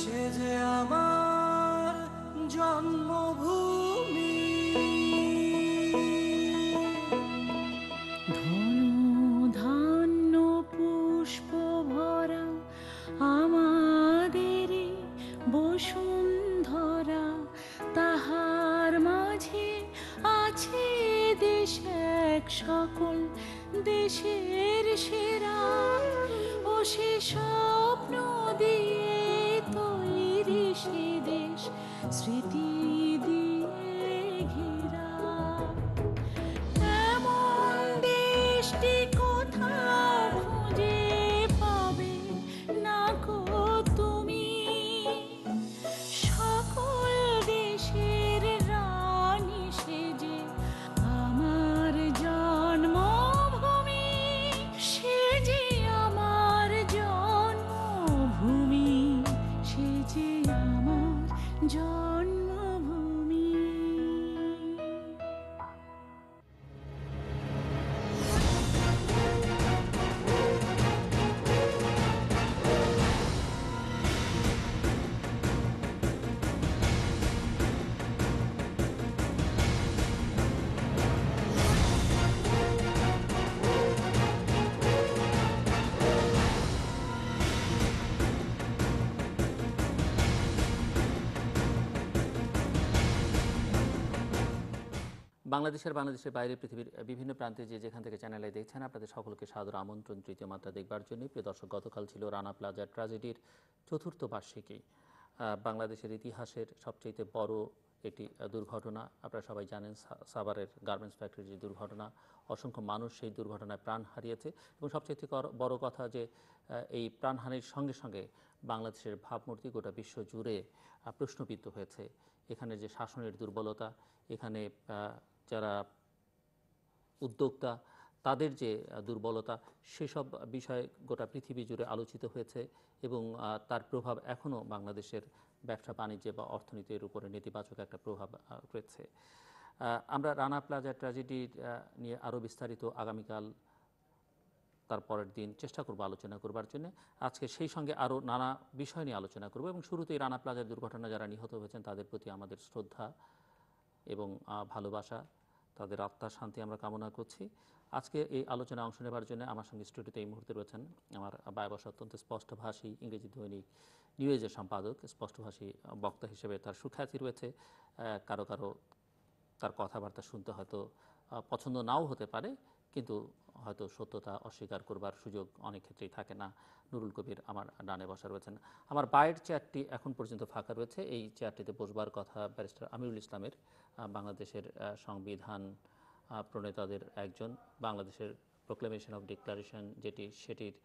সে যে আমার জন্মভূমি। ধন্য পুষ্প ভরা আমাদের বসুন্ধরা, তাহার মাঝে আছে দেশ এক সকল দেশের সেরা। ও সে স্বপ্ন দিয়ে তৈরি সে দেশ স্মৃতি দিয়ে ঘেরা। এমন দেশটি কোথাও খুঁজে পাবে না গো তুমি। সকল দেশের রানী সেজে আমার জন্মভূমি, সে যে আমার জন্মভূমি, সে যে আমার জন্মভূমি। বাংলাদেশের বাইরে পৃথিবীর বিভিন্ন প্রান্তে যে যেখান থেকে চ্যানেলে দেখছেন, আপনাদের সকলকে সাদর আমন্ত্রণ তৃতীয় মাত্রা দেখবার জন্য। প্রিয় দর্শক, গতকাল ছিল রানা প্লাজা ট্র্যাজেডির চতুর্থ বার্ষিকী। বাংলাদেশের ইতিহাসের সবচেয়ে বড় একটি দুর্ঘটনা। আপনারা সবাই জানেন, সাভারের গার্মেন্টস ফ্যাক্টরির যে দুর্ঘটনা, অসংখ্য মানুষ সেই দুর্ঘটনায় প্রাণ হারিয়েছে। এবং সবচেয়ে বড় কথা যে এই প্রাণহানির সঙ্গে সঙ্গে বাংলাদেশের ভাবমূর্তি গোটা বিশ্ব জুড়ে প্রশ্নবিদ্ধ হয়েছে। এখানে যে শাসনের দুর্বলতা, এখানে যারা উদ্যোক্তা তাদের যে দুর্বলতা, সেসব বিষয় গোটা পৃথিবী জুড়ে আলোচিত হয়েছে এবং তার প্রভাব এখনও বাংলাদেশের ব্যবসা বাণিজ্যে বা অর্থনীতির উপরে নেতিবাচক একটা প্রভাব রয়েছে। আমরা রানা প্লাজা ট্র্যাজেডি নিয়ে আরও বিস্তারিত আগামীকাল তার পরের দিন চেষ্টা করব আলোচনা করবার জন্য। আজকে সেই সঙ্গে আরও নানা বিষয় নিয়ে আলোচনা করব এবং শুরুতেই রানা প্লাজার দুর্ঘটনা যারা নিহত হয়েছেন তাদের প্রতি আমাদের শ্রদ্ধা এবং ভালোবাসা, তাদের আত্মার শান্তি আমরা কামনা করছি। আজকে এই আলোচনায় অংশ নেবার জন্য আমার সঙ্গে স্টুডিওতে এই মুহূর্তে রয়েছেন আমার বায়বশ অত্যন্ত স্পষ্টভাষী ইংরেজি দৈনিক নিউ এজের সম্পাদক, স্পষ্টভাষী বক্তা হিসেবে তার সুখ্যাতি রয়েছে। কারো কারো তার কথাবার্তা শুনতে হয়তো পছন্দ নাও হতে পারে, কিন্তু হয়তো সত্যতা অস্বীকার করবার সুযোগ অনেক ক্ষেত্রেই থাকে না। নুরুল কবির আমার ডানে বসা রয়েছেন। আমার বায়ের চেয়ারটি এখন পর্যন্ত ফাঁকা রয়েছে। এই চেয়ারটিতে বসবার কথা ব্যারিস্টার আমিরুল ইসলামের, বাংলাদেশের সংবিধান প্রণেতাদের একজন, বাংলাদেশের প্রোক্লেমেশন অফ ডিক্লারেশন সেটির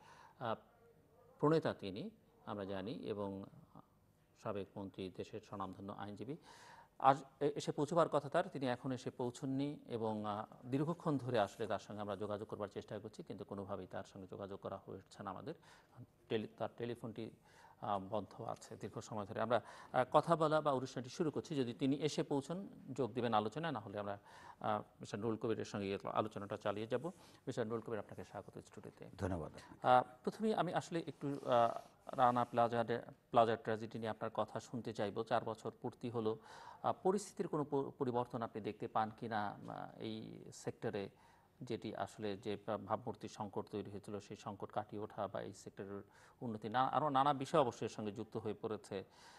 প্রণেতা তিনি, আমরা জানি, এবং সাবেক মন্ত্রী, দেশের স্বনামধন্য আইনজীবী। আজ এসে পৌঁছবার কথা তার, তিনি এখন এসে পৌঁছননি এবং দীর্ঘক্ষণ ধরে আসলে তার সঙ্গে আমরা যোগাযোগ করবার চেষ্টা করছি, কিন্তু কোনোভাবেই তার সঙ্গে যোগাযোগ করা হচ্ছে না আমাদের। তার টেলিফোনটি বন্ধ আছে দীর্ঘ সময় ধরে। আমরা কথা বলা বা অনুষ্ঠানটি শুরু করছি। যদি তিনি এসে পৌঁছন যোগ দেবেন আলোচনায়, না হলে আমরা মিস্টার নুরুল কবিরের সঙ্গে আলোচনাটা চালিয়ে যাব। মিস্টার নুরুল কবির, আপনাকে স্বাগত স্টুডিওতে। ধন্যবাদ। প্রথমেই আমি আসলে একটু রানা প্লাজা ট্র্যাজেডি নিয়ে আপনার কথা শুনতে চাইব। 4 বছর পূর্তি হলো, পরিস্থিতির কোনো পরিবর্তন আপনি দেখতে পান কি না এই সেক্টরে, যেটি আসলে যে ভাবমূর্তির সংকট তৈরি হয়েছিল সেই সংকট কাটিয়ে ওঠা বা এই সেক্টরের উন্নতি, আরও নানা বিষয় অবশ্যই এর সঙ্গে যুক্ত হয়ে পড়েছে,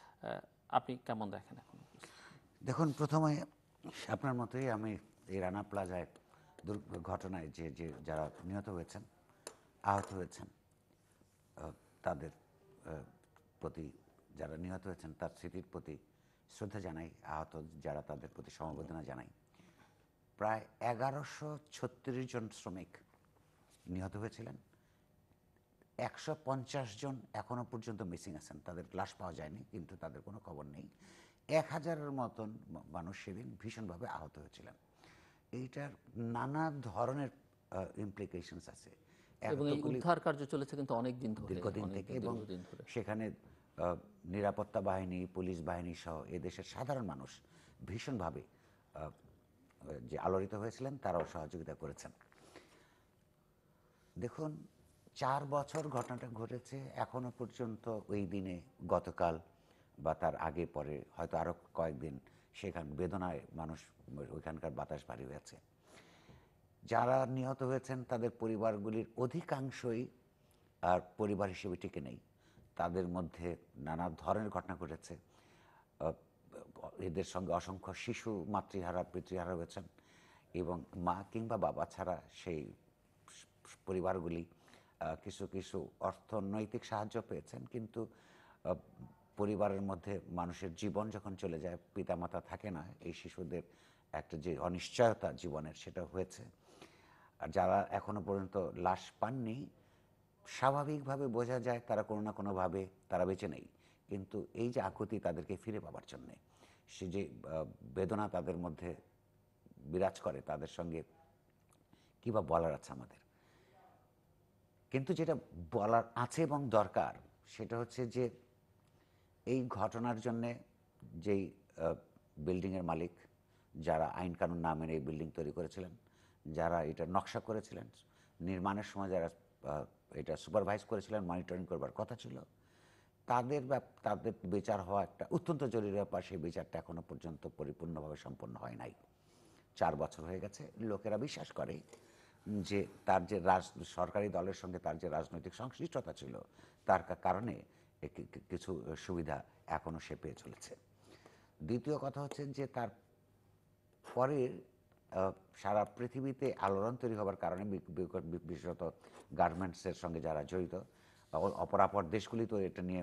আপনি কেমন দেখেন এখন? দেখুন, প্রথমে আপনার মতোই আমি এই রানা প্লাজায় দুর্ঘটনায় যে যারা নিহত হয়েছেন, আহত হয়েছেন, তাদের প্রতি, যারা নিহত হয়েছেন তার স্মৃতির প্রতি শ্রদ্ধা জানাই, আহত যারা তাদের প্রতি সমবেদনা জানাই। প্রায় 1136 জন শ্রমিক নিহত হয়েছিলেন। 150 জন এখনো পর্যন্ত মিসিং আছেন, তাদের লাশ পাওয়া যায়নি, কিন্তু তাদের কোনো খবর নেই। 1000-এর মতন মানুষ সেদিন ভীষণভাবে আহত হয়েছিলেন। এইটার নানা ধরনের ইমপ্লিকেশনস আছে এবং এই উদ্ধার কার্য চলেছে কিন্তু অনেক দিন ধরে, দীর্ঘদিন থেকে, এবং সেখানে নিরাপত্তা বাহিনী, পুলিশ বাহিনী সহ এদেশের সাধারণ মানুষ ভীষণভাবে যে আলোড়িত হয়েছিলেন, তারাও সহযোগিতা করেছেন। দেখুন, 4 বছর ঘটনাটা ঘটেছে, এখনো পর্যন্ত ওই দিনে গতকাল বা তার আগে পরে হয়তো আরও কয়েকদিন সেখান বেদনায় মানুষ ওইখানকার বাতাস ভারী হয়েছে। যারা নিহত হয়েছেন তাদের পরিবারগুলির অধিকাংশই আর পরিবার হিসেবে টিকে নেই। তাদের মধ্যে নানা ধরনের ঘটনা ঘটেছে। এদের সঙ্গে অসংখ্য শিশু মাতৃহারা পিতৃহারা হয়েছেন এবং মা কিংবা বাবা ছাড়া সেই পরিবারগুলি কিছু কিছু অর্থনৈতিক সাহায্য পেয়েছেন, কিন্তু পরিবারের মধ্যে মানুষের জীবন যখন চলে যায়, পিতামাতা থাকে না, এই শিশুদের একটা যে অনিশ্চয়তা জীবনের সেটা হয়েছে। আর যারা এখনো পর্যন্ত লাশ পাননি, স্বাভাবিকভাবে বোঝা যায় তারা কোনো না কোনোভাবে তারা বেঁচে নেই, কিন্তু এই যে আকুতি তাদেরকে ফিরে পাবার জন্যে, সে যে বেদনা তাদের মধ্যে বিরাজ করে, তাদের সঙ্গে কী বা বলার আছে আমাদের। কিন্তু যেটা বলার আছে এবং দরকার সেটা হচ্ছে যে এই ঘটনার জন্যে যেই বিল্ডিংয়ের মালিক, যারা আইন কানুন না মেনে এই বিল্ডিং তৈরি করেছিলেন, যারা এটা নকশা করেছিলেন, নির্মাণের সময় যারা এটা সুপারভাইজ করেছিলেন, মনিটরিং করবার কথা ছিল, তাদের বিচার হওয়া একটা অত্যন্ত জরুরি ব্যাপার। সেই বিচারটা এখনো পর্যন্ত পরিপূর্ণভাবে সম্পন্ন হয় নাই। 4 বছর হয়ে গেছে। লোকেরা বিশ্বাস করে যে তার যে সরকারি দলের সঙ্গে তার যে রাজনৈতিক সংশ্লিষ্টতা ছিল, তার কারণে কিছু সুবিধা এখনও সে পেয়ে চলেছে। দ্বিতীয় কথা হচ্ছে যে তার পরের সারা পৃথিবীতে আলোড়ন তৈরি হবার কারণে, বিশেষত গার্মেন্টসের সঙ্গে যারা জড়িত, অপরাপর দেশগুলি তো এটা নিয়ে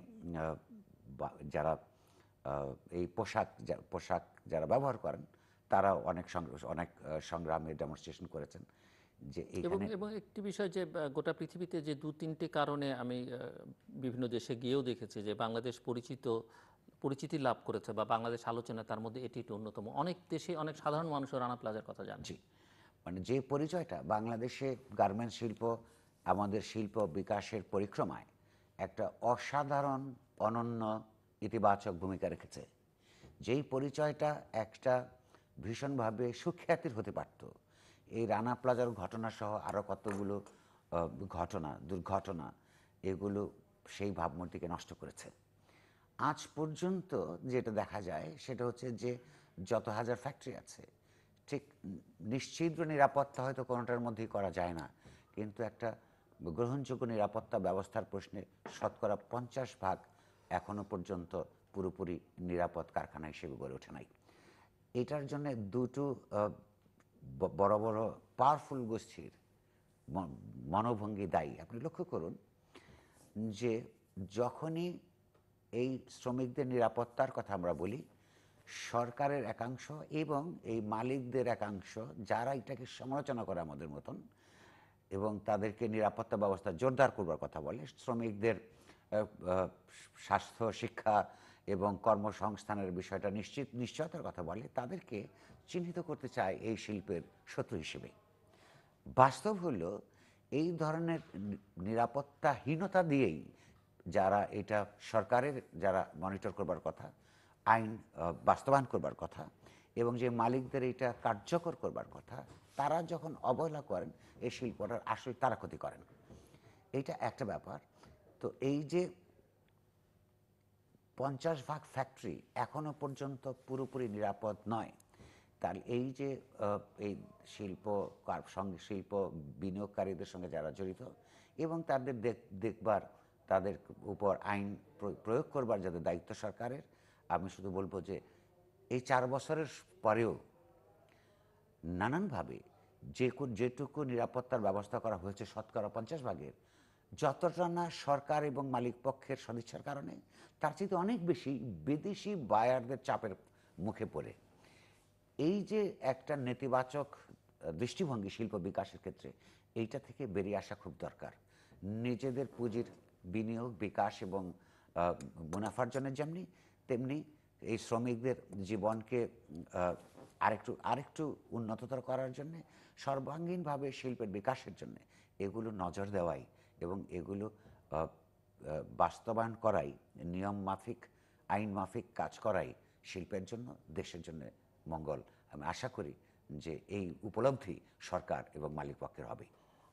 যারা এই পোশাক যারা ব্যবহার করেন, তারা অনেক সংগ্রামে ডেমনস্ট্রেশন করেছেন যে এবং এইখানে। এবং একটি বিষয় যে গোটা পৃথিবীতে যে 2-3টি কারণে আমি বিভিন্ন দেশে গিয়েও দেখেছি যে বাংলাদেশ পরিচিতি লাভ করেছে বা বাংলাদেশ আলোচনা, তার মধ্যে এটি একটি অন্যতম। অনেক দেশে অনেক সাধারণ মানুষও রানা প্লাজার কথা জানে। জি, মানে যে পরিচয়টা বাংলাদেশে গার্মেন্টস শিল্প আমাদের শিল্প বিকাশের পরিক্রমায় একটা অসাধারণ অনন্য ইতিবাচক ভূমিকা রেখেছে, যেই পরিচয়টা একটা ভীষণভাবে সুখ্যাতির হতে পারত, এই রানা প্লাজার ঘটনা সহ আরও কতগুলো দুর্ঘটনা, এগুলো সেই ভাবমূর্তিকে নষ্ট করেছে। আজ পর্যন্ত যেটা দেখা যায় সেটা হচ্ছে যে যত হাজার ফ্যাক্টরি আছে, ঠিক নিশ্চিদ্র নিরাপত্তা হয়তো কোনোটার মধ্যেই করা যায় না, কিন্তু একটা গ্রহণযোগ্য নিরাপত্তা ব্যবস্থার প্রশ্নে 50% এখনো পর্যন্ত পুরোপুরি নিরাপদ কারখানা হিসেবে গড়ে ওঠে নাই। এটার জন্য দুটো বড় বড় পাওয়ারফুল গোষ্ঠীর মনোভঙ্গি দায়ী। আপনি লক্ষ্য করুন যে যখনই এই শ্রমিকদের নিরাপত্তার কথা আমরা বলি, সরকারের একাংশ এবং এই মালিকদের একাংশ যারা এটাকে সমালোচনা করে আমাদের মতন, এবং তাদেরকে নিরাপত্তা ব্যবস্থা জোরদার করবার কথা বলে, শ্রমিকদের স্বাস্থ্য, শিক্ষা এবং কর্মসংস্থানের বিষয়টা নিশ্চয়তার কথা বলে, তাদেরকে চিহ্নিত করতে চায় এই শিল্পের শত্রু হিসেবে। বাস্তব হলো এই ধরনের নিরাপত্তাহীনতা দিয়েই যারা এটা সরকারের যারা মনিটর করবার কথা, আইন বাস্তবায়ন করবার কথা, এবং যে মালিকদের এটা কার্যকর করবার কথা, তারা যখন অবহেলা করেন, এই শিল্পটার আসলে তারা ক্ষতি করেন। এইটা একটা ব্যাপার। তো এই যে 50% ফ্যাক্টরি এখনো পর্যন্ত পুরোপুরি নিরাপদ নয়, তার এই যে এই শিল্প বিনিয়োগকারীদের সঙ্গে যারা জড়িত এবং তাদের দেখবার, তাদের উপর আইন প্রয়োগ করবার যাদের দায়িত্ব সরকারের, আমি শুধু বলবো যে এই 4 বছরের পরেও নানানভাবে যেটুকু নিরাপত্তার ব্যবস্থা করা হয়েছে 50%, যতটা না সরকার এবং মালিক পক্ষের সদিচ্ছার কারণে, তার চেয়ে অনেক বেশি বিদেশি বায়ারদের চাপের মুখে পড়ে। এই যে একটা নেতিবাচক দৃষ্টিভঙ্গি শিল্প বিকাশের ক্ষেত্রে, এইটা থেকে বেরিয়ে আসা খুব দরকার। নিজেদের পুঁজির বিনিয়োগ, বিকাশ এবং মুনাফার জন্য যেমনি, তেমনি এই শ্রমিকদের জীবনকে আরেকটু উন্নততর করার জন্যে, সর্বাঙ্গীনভাবে শিল্পের বিকাশের জন্যে এগুলো নজর দেওয়াই এবং এগুলো বাস্তবায়ন করাই, নিয়ম মাফিক, আইন মাফিক কাজ করাই শিল্পের জন্য, দেশের জন্য মঙ্গল। আমি আশা করি যে এই উপলব্ধি সরকার এবং মালিক পক্ষের হবে।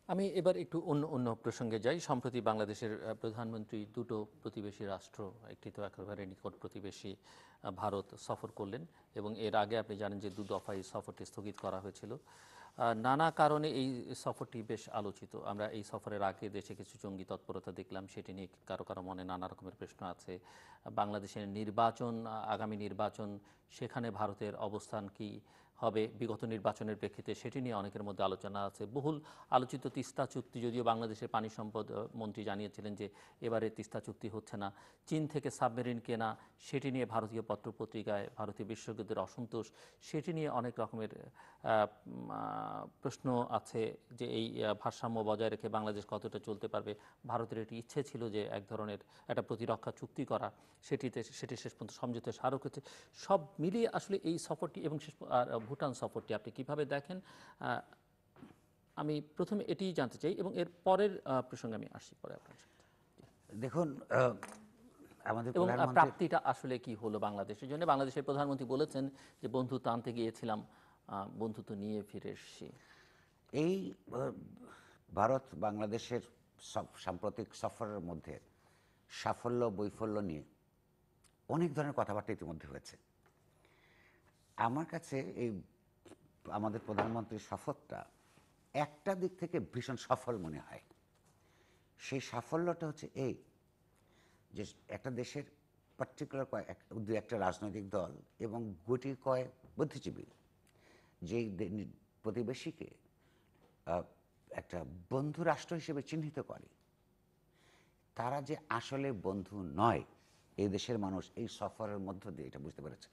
আমি এবার একটু অন্য অন্য প্রসঙ্গে যাই। সম্প্রতি বাংলাদেশের প্রধানমন্ত্রী দুটো প্রতিবেশী রাষ্ট্র, একটি তো একেবারে নিকট প্রতিবেশী ভারত সফর করলেন, এবং এর আগে আপনি জানেন যে দু দফায় এই সফরটি স্থগিত করা হয়েছিল। নানা কারণে এই সফরটি বেশ আলোচিত। আমরা এই সফরের আগে দেশে কিছু জঙ্গি তৎপরতা দেখলাম, সেটি নিয়ে কারো কারো মনে নানা রকমের প্রশ্ন আছে। বাংলাদেশের নির্বাচন, আগামী নির্বাচন, সেখানে ভারতের অবস্থান কি হবে বিগত নির্বাচনের প্রেক্ষিতে, সেটি নিয়ে অনেকের মধ্যে আলোচনা আছে। বহুল আলোচিত তিস্তা চুক্তি, যদিও বাংলাদেশের পানি সম্পদ মন্ত্রী জানিয়েছিলেন যে এবারে তিস্তা চুক্তি হচ্ছে না। চীন থেকে সাবমেরিন কেনা, সেটি নিয়ে ভারতীয় পত্রপত্রিকায় ভারতীয় বিশেষজ্ঞদের অসন্তোষ, সেটি নিয়ে অনেক রকমের প্রশ্ন আছে যে এই ভারসাম্য বজায় রেখে বাংলাদেশ কতটা চলতে পারবে। ভারতের এটি ইচ্ছে ছিল যে এক ধরনের একটা প্রতিরক্ষা চুক্তি করা, সেটি শেষ পর্যন্ত সমঝোতায় স্মারক হচ্ছে। সব মিলিয়ে আসলে এই সফরটি এবং আর ভুটান সফরটি আপনি কিভাবে দেখেন? আমি প্রথমে এটিই জানতে চাই এবং এর পরের প্রসঙ্গে আমি আসছি পরে আপনার সাথে। দেখুন, আমাদের এবং প্রধানমন্ত্রী প্রাপ্তিটা আসলে কি হলো বাংলাদেশের জন্য? বাংলাদেশের প্রধানমন্ত্রী বলেছেন যে বন্ধুত্ব আনতে গিয়েছিলাম, বন্ধুত্ব নিয়ে ফিরে এসেছি। এই ভারত বাংলাদেশের সাম্প্রতিক সফরের মধ্যে সাফল্য বৈফল্য নিয়ে অনেক ধরনের কথাবার্তা ইতিমধ্যে হয়েছে। আমার কাছে এই আমাদের প্রধানমন্ত্রীর সফরটা একটা দিক থেকে ভীষণ সফল মনে হয়। সেই সাফল্যটা হচ্ছে এই যে একটা দেশের পার্টিকুলার দু একটা রাজনৈতিক দল এবং গুটি কয়েক বুদ্ধিজীবী যেই প্রতিবেশীকে একটা বন্ধু রাষ্ট্র হিসেবে চিহ্নিত করে, তারা যে আসলে বন্ধু নয়, এই দেশের মানুষ এই সফরের মধ্য দিয়ে এটা বুঝতে পেরেছে।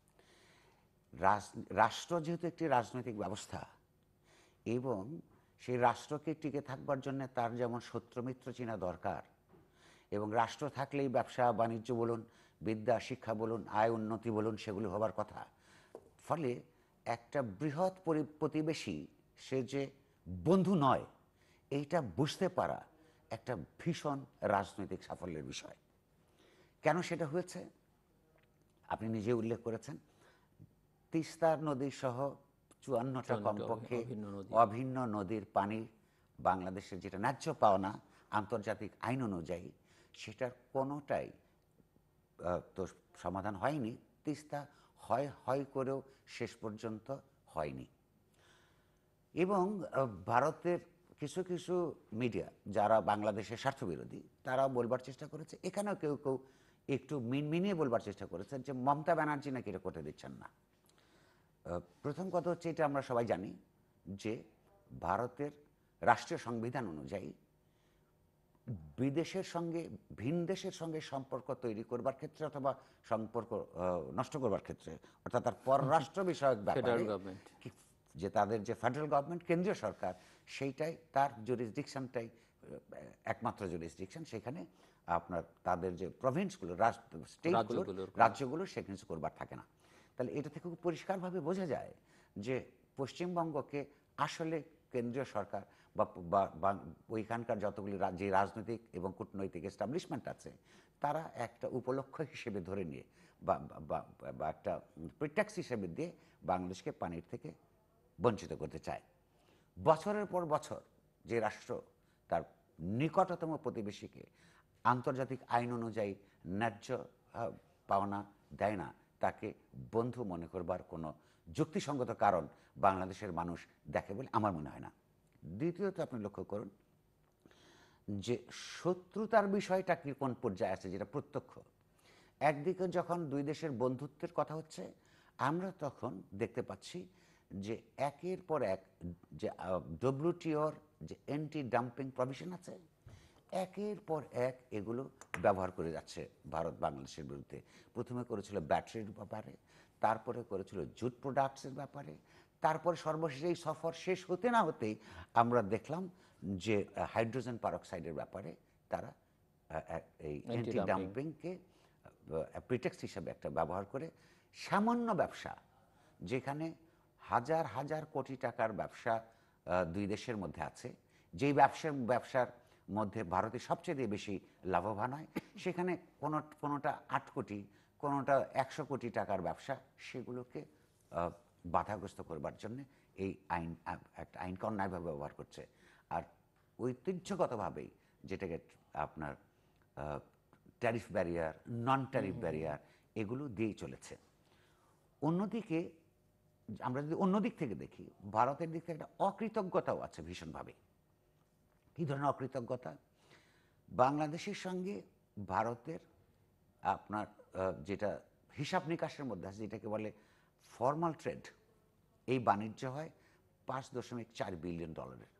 রাষ্ট্র যেহেতু একটি রাজনৈতিক ব্যবস্থা এবং সেই রাষ্ট্রকে টিকে থাকবার জন্য তার যেমন শত্রু মিত্র চেনা দরকার, এবং রাষ্ট্র থাকলেই ব্যবসা বাণিজ্য বলুন, বিদ্যা শিক্ষা বলুন, আয় উন্নতি বলুন, সেগুলি হবার কথা। ফলে একটা বৃহৎ প্রতিবেশী সে যে বন্ধু নয়, এইটা বুঝতে পারা একটা ভীষণ রাজনৈতিক সাফল্যের বিষয়। কেন সেটা হয়েছে আপনি নিজে উল্লেখ করেছেন। তিস্তা নদী সহ 54টা কমপক্ষে অভিন্ন নদীর পানি বাংলাদেশের যেটা ন্যায্য পাওনা আন্তর্জাতিক আইন অনুযায়ী, সেটার কোনোটাই তো সমাধান হয়নি। তিস্তা হয় করেও শেষ পর্যন্ত হয়নি। এবং ভারতের কিছু কিছু মিডিয়া যারা বাংলাদেশের স্বার্থবিরোধী, তারা বলবার চেষ্টা করেছে, এখানেও কেউ কেউ একটু মিনিয়ে বলবার চেষ্টা করেছেন যে মমতা ব্যানার্জি নাকি এটা করতে দিচ্ছেন না। প্রথম কথা হচ্ছে, এটা আমরা সবাই জানি যে ভারতের রাষ্ট্রীয় সংবিধান অনুযায়ী বিদেশের সঙ্গে ভিন দেশের সঙ্গে সম্পর্ক তৈরি করবার ক্ষেত্রে অথবা সম্পর্ক নষ্ট করবার ক্ষেত্রে, অর্থাৎ তার পররাষ্ট্র বিষয়ক ব্যাপারে যে তাদের যে ফেডারেল গভর্নমেন্ট, কেন্দ্রীয় সরকার, সেইটাই তার জুরিসডিকশনটাই একমাত্র জুরিসডিকশন। সেখানে আপনার তাদের যে প্রভিন্সগুলো, স্টেটগুলো, রাজ্যগুলো সে কিছু করবার থাকে না। তাহলে এটা থেকে খুব পরিষ্কারভাবে বোঝা যায় যে পশ্চিমবঙ্গকে আসলে কেন্দ্রীয় সরকার বা ওইখানকার যতগুলি যে রাজনৈতিক এবং কূটনৈতিক এস্টাবলিশমেন্ট আছে, তারা একটা উপলক্ষ হিসেবে ধরে নিয়ে বা একটা প্রিটেক্স হিসেবে দিয়ে বাংলাদেশকে পানির থেকে বঞ্চিত করতে চায়। বছরের পর বছর যে রাষ্ট্র তার নিকটতম প্রতিবেশীকে আন্তর্জাতিক আইন অনুযায়ী ন্যায্য পাওনা দেয় না, তাকে বন্ধু মনে করবার কোনো যুক্তিসঙ্গত কারণ বাংলাদেশের মানুষ দেখে বলে আমার মনে হয় না। দ্বিতীয়ত আপনি লক্ষ্য করুন যে শত্রুতার বিষয়টা কি কোন পর্যায়ে আছে, যেটা প্রত্যক্ষ। একদিকে যখন দুই দেশের বন্ধুত্বের কথা হচ্ছে, আমরা তখন দেখতে পাচ্ছি যে একের পর এক যে ডব্লিউটিওর যে অ্যান্টি ডাম্পিং প্রভিশন আছে, একের পর এক এগুলো ব্যবহার করে যাচ্ছে ভারত বাংলাদেশের বিরুদ্ধে। প্রথমে করেছিল ব্যাটারির ব্যাপারে, তারপরে করেছিল জুট প্রোডাক্টসের ব্যাপারে, তারপরে সর্বশেষ এই সফর শেষ হতে না হতেই আমরা দেখলাম যে হাইড্রোজেন পারঅক্সাইডের ব্যাপারে তারা এই অ্যান্টি ডাম্পিংকে প্রিটেক্সট হিসাবে একটা ব্যবহার করে সামান্য ব্যবসা, যেখানে হাজার হাজার কোটি টাকার ব্যবসা দুই দেশের মধ্যে আছে, যেই ব্যবসার মধ্যে ভারতের সবচেয়ে বেশি লাভবান হয়, সেখানে কোনোটা 8 কোটি, কোনোটা 100 কোটি টাকার ব্যবসা, সেগুলোকে বাধাগ্রস্ত করবার জন্য এই একটা আইনকে অন্যায়ভাবে ব্যবহার করছে। আর ঐতিহ্যগতভাবেই যেটাকে আপনার tariff barrier, non tariff barrier এগুলো দিয়েই চলেছে। অন্যদিকে আমরা যদি অন্যদিক থেকে দেখি, ভারতের দিক থেকে একটা অকৃতজ্ঞতাও আছে ভীষণভাবে। কী ধরনের অকৃতজ্ঞতা? বাংলাদেশের সঙ্গে ভারতের আপনার যেটা হিসাব নিকাশের মধ্যে আছে, যেটাকে বলে ফর্মাল ট্রেড, এই বাণিজ্য হয় $5.4 বিলিয়ন।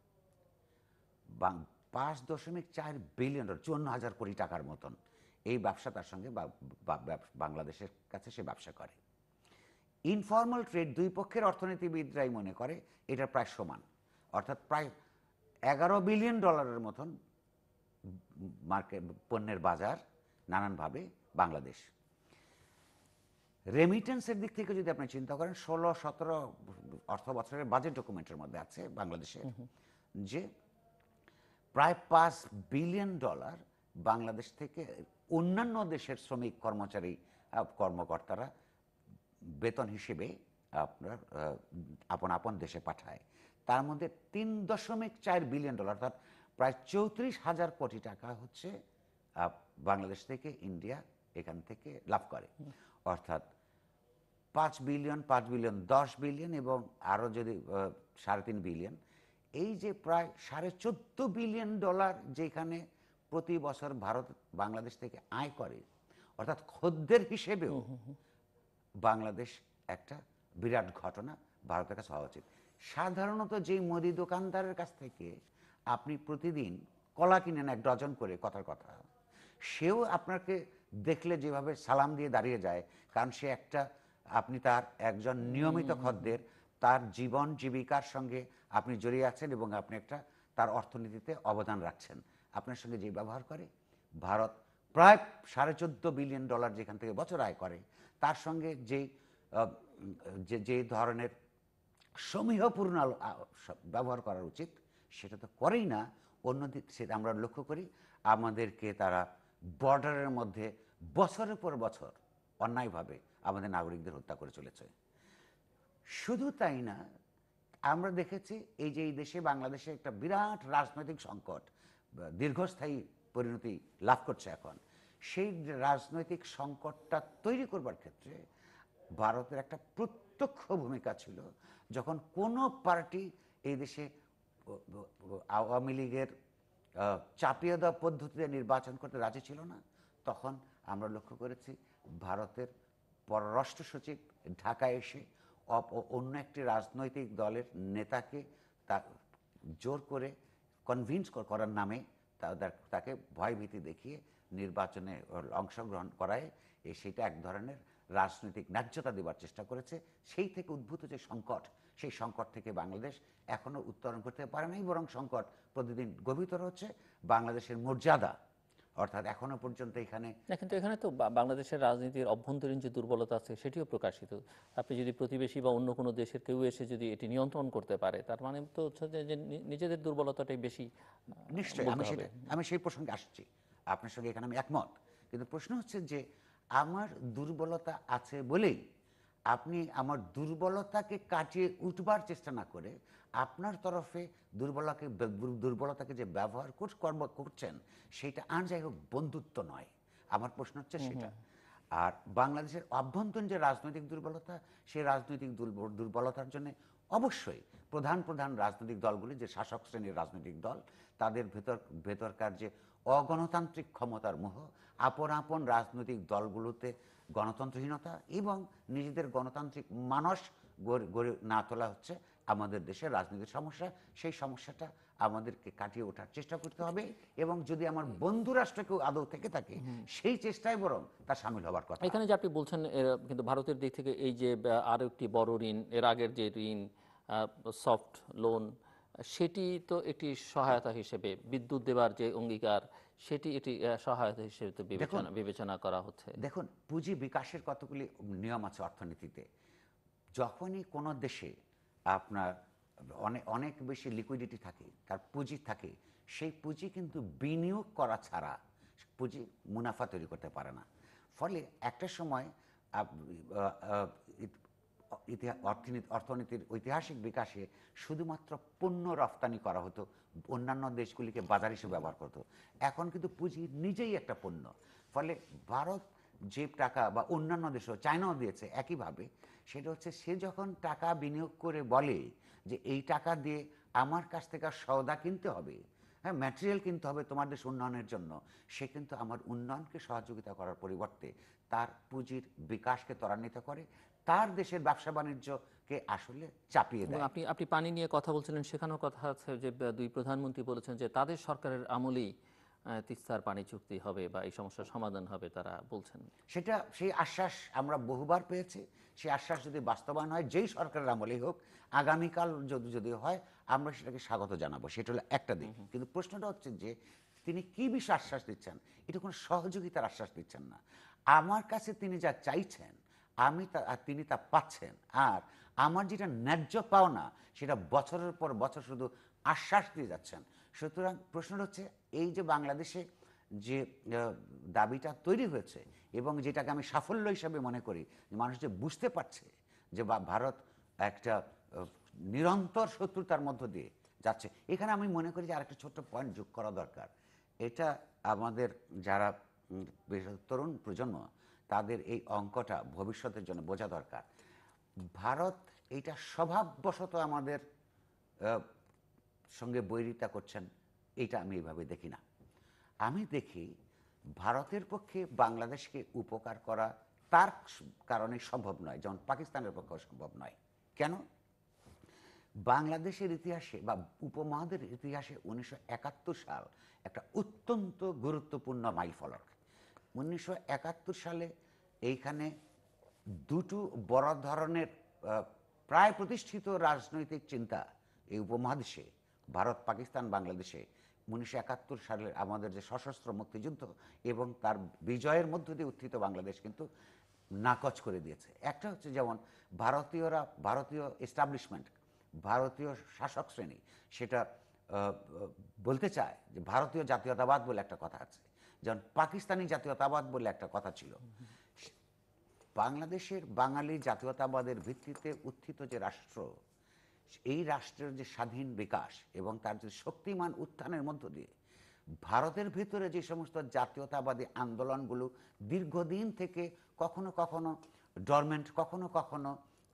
5.4 বিলিয়ন, 54,000 কোটি টাকার মতন এই ব্যবসা তার সঙ্গে বাংলাদেশের কাছে সে ব্যবসা করে। ইনফর্মাল ট্রেড দুই পক্ষের অর্থনীতিবিদরাই মনে করে এটা প্রায় সমান, অর্থাৎ প্রায় $11 বিলিয়ন মতন মার্কেট পণ্যের বাজার নানানভাবে বাংলাদেশ। রেমিটেন্সের দিক থেকে যদি আপনি চিন্তা করেন, 16-17 অর্থ বছরের বাজেট ডকুমেন্টের মধ্যে আছে বাংলাদেশের যে প্রায় $5 বিলিয়ন বাংলাদেশ থেকে অন্যান্য দেশের শ্রমিক কর্মচারী কর্মকর্তারা বেতন হিসেবে আপনার আপন আপন দেশে পাঠায়। তার মধ্যে $3.4 বিলিয়ন, অর্থাৎ প্রায় 34,000 কোটি টাকা হচ্ছে বাংলাদেশ থেকে ইন্ডিয়া এখান থেকে লাভ করে। অর্থাৎ 5 বিলিয়ন, 10 বিলিয়ন এবং আরও যদি 3.5 বিলিয়ন, এই যে প্রায় $14.5 বিলিয়ন যেখানে প্রতি বছর ভারত বাংলাদেশ থেকে আয় করে, অর্থাৎ খদ্দের হিসেবেও বাংলাদেশ একটা বিরাট ঘটনা ভারতের কাছে হওয়া উচিত। সাধারণত যেই মুদি দোকানদারের কাছ থেকে আপনি প্রতিদিন কলা কিনেন 1 ডজন করে, কথার কথা, সেও আপনাকে দেখলে যেভাবে সালাম দিয়ে দাঁড়িয়ে যায়, কারণ সে একটা, আপনি তার একজন নিয়মিত খদ্দের, তার জীবন জীবিকার সঙ্গে আপনি জড়িয়ে আছেন এবং আপনি একটা তার অর্থনীতিতে অবদান রাখছেন। আপনার সঙ্গে যে ব্যবহার করে, ভারত প্রায় $14.5 বিলিয়ন যেখান থেকে বছর আয় করে, তার সঙ্গে যে ধরনের সমীহপূর্ণ ব্যবহার করা উচিত সেটা তো করেই না। অন্যদিক সেটা আমরা লক্ষ্য করি, আমাদেরকে তারা বর্ডারের মধ্যে বছরের পর বছর অন্যায়ভাবে আমাদের নাগরিকদের হত্যা করে চলেছে। শুধু তাই না, আমরা দেখেছি এই যে এই দেশে বাংলাদেশে একটা বিরাট রাজনৈতিক সংকট দীর্ঘস্থায়ী পরিণতি লাভ করছে এখন। সেই রাজনৈতিক সংকটটা তৈরি করবার ক্ষেত্রে ভারতের একটা প্রত্যক্ষ ভূমিকা ছিল। যখন কোনো পার্টি এই দেশে আওয়ামী লীগের চাপিয়ে দেওয়া পদ্ধতিতে নির্বাচন করতে রাজি ছিল না, তখন আমরা লক্ষ্য করেছি ভারতের পররাষ্ট্র সচিব ঢাকায় এসে অন্য একটি রাজনৈতিক দলের নেতাকে জোর করে কনভিন্স করার নামে তাকে ভয়ভীতি দেখিয়ে নির্বাচনে অংশগ্রহণ করায় সেটা এক ধরনের রাজনৈতিক ন্যায্যতা দেওয়ার চেষ্টা করেছে। সেই থেকে উদ্ভূত যে সংকট, সেই সংকট থেকে বাংলাদেশ এখনও উত্তরণ করতে পারে নাই, বরং সংকট প্রতিদিন গভীরতর হচ্ছে। বাংলাদেশের মর্যাদা, অর্থাৎ এখনো পর্যন্ত এখানে, কিন্তু এখানে তো বাংলাদেশের রাজনীতির অভ্যন্তরীণ যে দুর্বলতা আছে সেটিও প্রকাশিত। আপনি যদি প্রতিবেশী বা অন্য কোনো দেশের কেউ এসে যদি এটি নিয়ন্ত্রণ করতে পারে, তার মানে তো হচ্ছে যে নিজেদের দুর্বলতাটাই বেশি। নিশ্চয়ই আমি সেই প্রসঙ্গে আসছি, আপনার সঙ্গে এখানে আমি একমত। কিন্তু প্রশ্ন হচ্ছে যে আমার দুর্বলতা আছে বলেই আপনি আমার দুর্বলতাকে কাটিয়ে উঠবার চেষ্টা না করে আপনার তরফে দুর্বলতাকে যে ব্যবহার করছেন সেটা আর যাই হোক বন্ধুত্ব নয়। আমার প্রশ্ন হচ্ছে সেটা। আর বাংলাদেশের অভ্যন্তরীণ যে রাজনৈতিক দুর্বলতা, সেই রাজনৈতিক দুর্বলতার জন্য অবশ্যই প্রধান রাজনৈতিক দলগুলি, যে শাসক শ্রেণীর রাজনৈতিক দল, তাদের ভেতরকার যে অগণতান্ত্রিক ক্ষমতার মোহ, আপন রাজনৈতিক দলগুলোতে গণতন্ত্রহীনতা এবং নিজেদের গণতান্ত্রিক মানস গড়ে না তোলা হচ্ছে আমাদের দেশের রাজনীতির সমস্যা। সেই সমস্যাটা আমাদেরকে কাটিয়ে ওঠার চেষ্টা করতে হবে এবং যদি আমার বন্ধু রাষ্ট্র কেউ আদৌ থেকে থাকে সেই চেষ্টায় বরং তা সামিল হবার কথা। এখানে যে আপনি বলছেন, কিন্তু ভারতের দিক থেকে এই যে আরো একটি বড় ঋণ, এর আগের যে ঋণ সফট লোন, সেটি তো একটি সহায়তা হিসেবে, বিদ্যুৎ দেবার যে অঙ্গীকার সেটি এটি সহায়তা হিসেবে তো বিবেচনা করা হচ্ছে। দেখুন, পুঁজি বিকাশের কতগুলি নিয়ম আছে অর্থনীতিতে। যখনই কোনো দেশে আপনার অনেক বেশি লিকুইডিটি থাকে, তার পুঁজি থাকে, সেই পুঁজি কিন্তু বিনিয়োগ করা ছাড়া পুঁজি মুনাফা তৈরি করতে পারে না। ফলে একটা সময় অর্থনীতির ঐতিহাসিক বিকাশে শুধুমাত্র পণ্য রপ্তানি করা হতো, অন্যান্য দেশগুলিকে বাজার হিসেবে ব্যবহার করতো। এখন কিন্তু পুঁজি নিজেই একটা পণ্য। ফলে ভারত যে টাকা, বা অন্যান্য দেশও, চায়নাও দিয়েছে একইভাবে, সেটা হচ্ছে সে যখন টাকা বিনিয়োগ করে বলে যে এই টাকা দিয়ে আমার কাছ থেকে সওদা কিনতে হবে, হ্যাঁ, ম্যাটেরিয়াল কিনতে হবে তোমার দেশ উন্নয়নের জন্য, সে কিন্তু আমার উন্নয়নকে সহযোগিতা করার পরিবর্তে তার পুঁজির বিকাশকে ত্বরান্বিত করে, তার দেশের ব্যবসা বাণিজ্যকে আসলে চাপিয়ে এবং দেয়। আপনি পানি নিয়ে কথা বলছিলেন, সেখানেও কথা আছে যে দুই প্রধানমন্ত্রী বলেছেন যে তাদের সরকারের আমলেই তিস্তার পানি চুক্তি হবে বা এই সমস্যার সমাধান হবে, তারা বলছেন। সেই আশ্বাস আমরা বহুবার পেয়েছি। সেই আশ্বাস যদি বাস্তবায়ন হয়, যেই সরকারের আমলেই হোক, আগামীকাল যদি হয়, আমরা সেটাকে স্বাগত জানাবো। সেটা হলো একটা দিক। কিন্তু প্রশ্নটা হচ্ছে যে তিনি কি বিষয়ে আশ্বাস দিচ্ছেন? এটা কোনো সহযোগিতার আশ্বাস দিচ্ছেন না। আমার কাছে তিনি যা চাইছেন তিনি তা পাচ্ছেন, আর আমার যেটা ন্যায্য পাওনা সেটা বছরের পর বছর শুধু আশ্বাস দিয়ে যাচ্ছেন। সুতরাং প্রশ্নটা হচ্ছে, এই যে বাংলাদেশে যে দাবিটা তৈরি হয়েছে এবং যেটাকে আমি সাফল্য হিসাবে মনে করি, মানুষ যে বুঝতে পারছে যে ভারত একটা নিরন্তর শত্রুতার মধ্য দিয়ে যাচ্ছে। এখানে আমি মনে করি যে আরেকটা ছোট্ট পয়েন্ট যোগ করা দরকার। এটা আমাদের যারা তরুণ প্রজন্ম, তাদের এই অঙ্কটা ভবিষ্যতের জন্য বোঝা দরকার। ভারত এইটা স্বভাববশত আমাদের সঙ্গে বৈরিতা করছেন, এটা আমি এইভাবে দেখি না। আমি দেখি ভারতের পক্ষে বাংলাদেশকে উপকার করা তার কারণে সম্ভব নয়, যেমন পাকিস্তানের পক্ষেও সম্ভব নয়। কেন? বাংলাদেশের ইতিহাসে বা উপমহাদেশের ইতিহাসে 1971 সাল একটা অত্যন্ত গুরুত্বপূর্ণ মাইলফলক। 1971 সালে এইখানে দুটো বড় ধরনের প্রায় প্রতিষ্ঠিত রাজনৈতিক চিন্তা এই উপমহাদেশে, ভারত, পাকিস্তান, বাংলাদেশে 1971 সালের আমাদের যে সশস্ত্র মুক্তিযুদ্ধ এবং তার বিজয়ের মধ্য দিয়ে উত্থিত বাংলাদেশ কিন্তু নাকচ করে দিয়েছে। একটা হচ্ছে যেমন ভারতীয় এস্টাবলিশমেন্ট, ভারতীয় শাসক শ্রেণী সেটা বলতে চায় যে ভারতীয় জাতীয়তাবাদ বলে একটা কথা আছে, যেমন পাকিস্তানি জাতীয়তাবাদ বলে একটা কথা ছিল। বাংলাদেশের বাঙালি জাতীয়তাবাদের ভিত্তিতে উত্থিত যে রাষ্ট্র, এই রাষ্ট্রের যে স্বাধীন বিকাশ এবং তার যে শক্তিমান উত্থানের মধ্য দিয়ে ভারতের ভিতরে যে সমস্ত জাতীয়তাবাদী আন্দোলনগুলো দীর্ঘদিন থেকে কখনো কখনো ডরমেন্ট, কখনো কখনো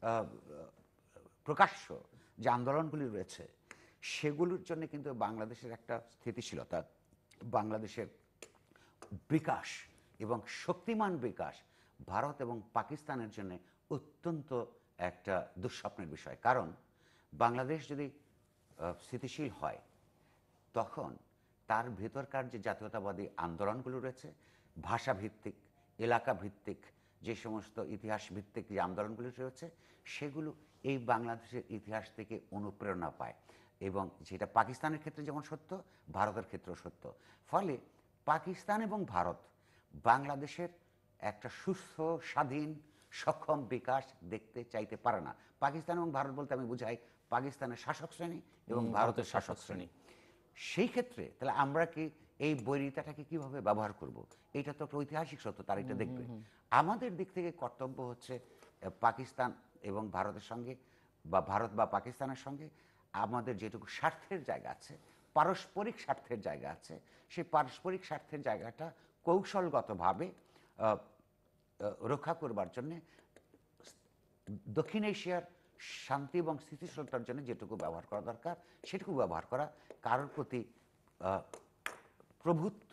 প্রকাশ্য যে আন্দোলনগুলি রয়েছে, সেগুলোর জন্য কিন্তু বাংলাদেশের একটা স্থিতিশীলতা, বাংলাদেশের বিকাশ এবং শক্তিমান বিকাশ ভারত এবং পাকিস্তানের জন্য অত্যন্ত একটা দুঃস্বপ্নের বিষয়। কারণ বাংলাদেশ যদি স্থিতিশীল হয়, তখন তার ভেতরকার যে জাতীয়তাবাদী আন্দোলনগুলো রয়েছে, ভাষাভিত্তিক, এলাকা ভিত্তিক, যে সমস্ত ইতিহাস ভিত্তিক যে আন্দোলনগুলো রয়েছে, সেগুলো এই বাংলাদেশের ইতিহাস থেকে অনুপ্রেরণা পায়। এবং যেটা পাকিস্তানের ক্ষেত্রে যেমন সত্য, ভারতের ক্ষেত্রেও সত্য। ফলে পাকিস্তান এবং ভারত বাংলাদেশের একটা সুস্থ, স্বাধীন, সক্ষম বিকাশ দেখতে চাইতে পারে না। পাকিস্তান এবং ভারত বলতে আমি বুঝাই পাকিস্তানের শাসক শ্রেণী এবং ভারতের শাসক শ্রেণী। সেই ক্ষেত্রে তাহলে আমরা কি এই বৈরিতাটাকে কিভাবে ব্যবহার করব? এটা তো একটা ঐতিহাসিক সত্য, তার এটা দেখবে। আমাদের দিক থেকে কর্তব্য হচ্ছে পাকিস্তান এবং ভারতের সঙ্গে, বা ভারত বা পাকিস্তানের সঙ্গে আমাদের যেটুকু স্বার্থের জায়গা আছে, পারস্পরিক স্বার্থের জায়গা আছে, সেই পারস্পরিক স্বার্থের জায়গাটা কৌশলগতভাবে রক্ষা করবার জন্যে দক্ষিণ এশিয়ার শান্তি এবং স্থিতিশীলতার জন্য যেটুকু ব্যবহার করা দরকার সেটুকু ব্যবহার করা, কারোর প্রতি প্রভুত্ব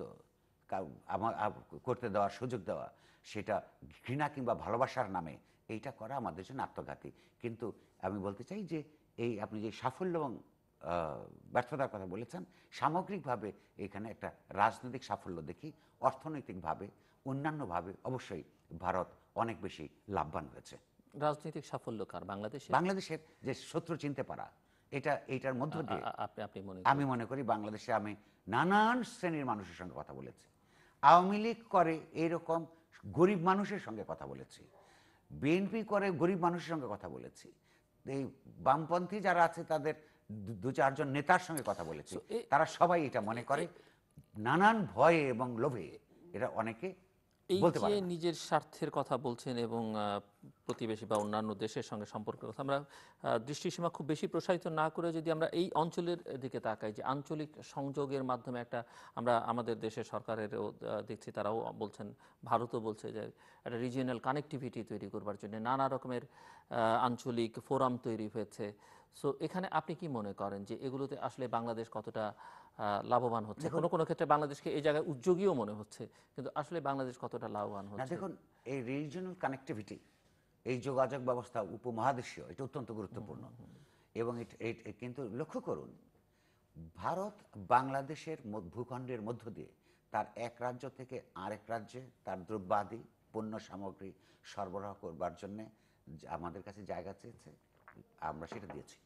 করতে দেওয়ার সুযোগ দেওয়া, সেটা ঘৃণা কিংবা ভালোবাসার নামে, এইটা করা আমাদের জন্য আত্মঘাতী। কিন্তু আমি বলতে চাই যে এই আপনি যে সাফল্য এবং ব্যর্থতার কথা বলেছেন, সামগ্রিকভাবে এখানে একটা রাজনৈতিক সাফল্য দেখি, অর্থনৈতিকভাবে, অন্যান্যভাবে অবশ্যই ভারত অনেক বেশি লাভবান হয়েছে। রাজনৈতিক সাফল্য কার? বাংলাদেশের যে শত্রু চিনতে পারা, এইটার মধ্য দিয়ে আমি মনে করি বাংলাদেশে আমি নানান শ্রেণীর মানুষের সঙ্গে কথা বলেছি। আওয়ামী লীগ করে এরকম গরিব মানুষের সঙ্গে কথা বলেছি, বিএনপি করে গরিব মানুষের সঙ্গে কথা বলেছি, এই বামপন্থী যারা আছে তাদের দু চারজন নেতার সঙ্গে কথা বলেছি। তারা সবাই এটা মনে করে নানান ভয়ে এবং লোভে এরা অনেকে এই বলতে যে পারে না। নিজের স্বার্থের কথা বলছেন এবং প্রতিবেশী বা অন্যান্য দেশের সঙ্গে সম্পর্কের কথা, আমরা দৃষ্টিসীমা খুব বেশি প্রসারিত না করে যদি আমরা এই অঞ্চলের দিকে তাকাই, যে আঞ্চলিক সংযোগের মাধ্যমে একটা, আমরা আমাদের দেশের সরকারেরও দেখছি তারাও বলছেন, ভারতও বলছে যে একটা রিজিয়নাল কানেক্টিভিটি তৈরি করবার জন্য নানা রকমের আঞ্চলিক ফোরাম তৈরি হয়েছে। সো এখানে আপনি কি মনে করেন যে এগুলোতে আসলে বাংলাদেশ কতটা লাভবান হচ্ছে? দেখুন, কোনো কোনো ক্ষেত্রে বাংলাদেশকে এই জায়গায় উদ্যোগীও মনে হচ্ছে, কিন্তু আসলে বাংলাদেশ কতটা লাভবান না হচ্ছে? দেখুন, এই রিজিওনাল কানেক্টিভিটি, এই যোগাযোগ ব্যবস্থা উপমহাদেশীয়, এটা অত্যন্ত গুরুত্বপূর্ণ। এবং কিন্তু লক্ষ্য করুন, ভারত বাংলাদেশের ভূখণ্ডের মধ্য দিয়ে তার এক রাজ্য থেকে আরেক রাজ্যে তার দ্রব্যাদি পণ্য সামগ্রী সরবরাহ করবার জন্যে আমাদের কাছে জায়গা চেয়েছে, আমরা সেটা দিয়েছি।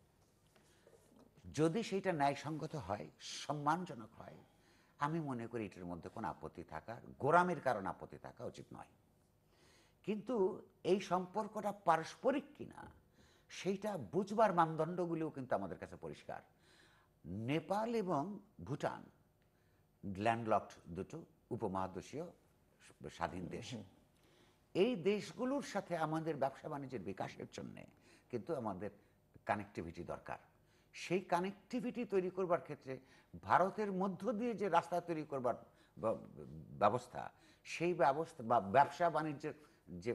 যদি সেইটা ন্যায়সঙ্গত হয়, সম্মানজনক হয়, আমি মনে করি এটার মধ্যে কোনো আপত্তি থাকার, গোঁড়ামির কারণে আপত্তি থাকা উচিত নয়। কিন্তু এই সম্পর্কটা পারস্পরিক কিনা সেইটা বুঝবার মানদণ্ডগুলিও কিন্তু আমাদের কাছে পরিষ্কার। নেপাল এবং ভুটান ল্যান্ডলকড দুটো উপমহাদেশীয় স্বাধীন দেশ। এই দেশগুলোর সাথে আমাদের ব্যবসা বাণিজ্যের বিকাশের জন্যে কিন্তু আমাদের কানেক্টিভিটি দরকার। সেই কানেক্টিভিটি তৈরি করবার ক্ষেত্রে ভারতের মধ্য দিয়ে যে রাস্তা তৈরি করবার ব্যবস্থা, সেই ব্যবস্থা বা ব্যবসা বাণিজ্যের যে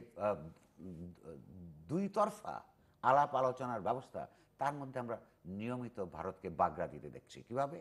দুই তরফা আলাপ আলোচনার ব্যবস্থা, তার মধ্যে আমরা নিয়মিত ভারতকে বাগড়া দিতে দেখছি। কিভাবে?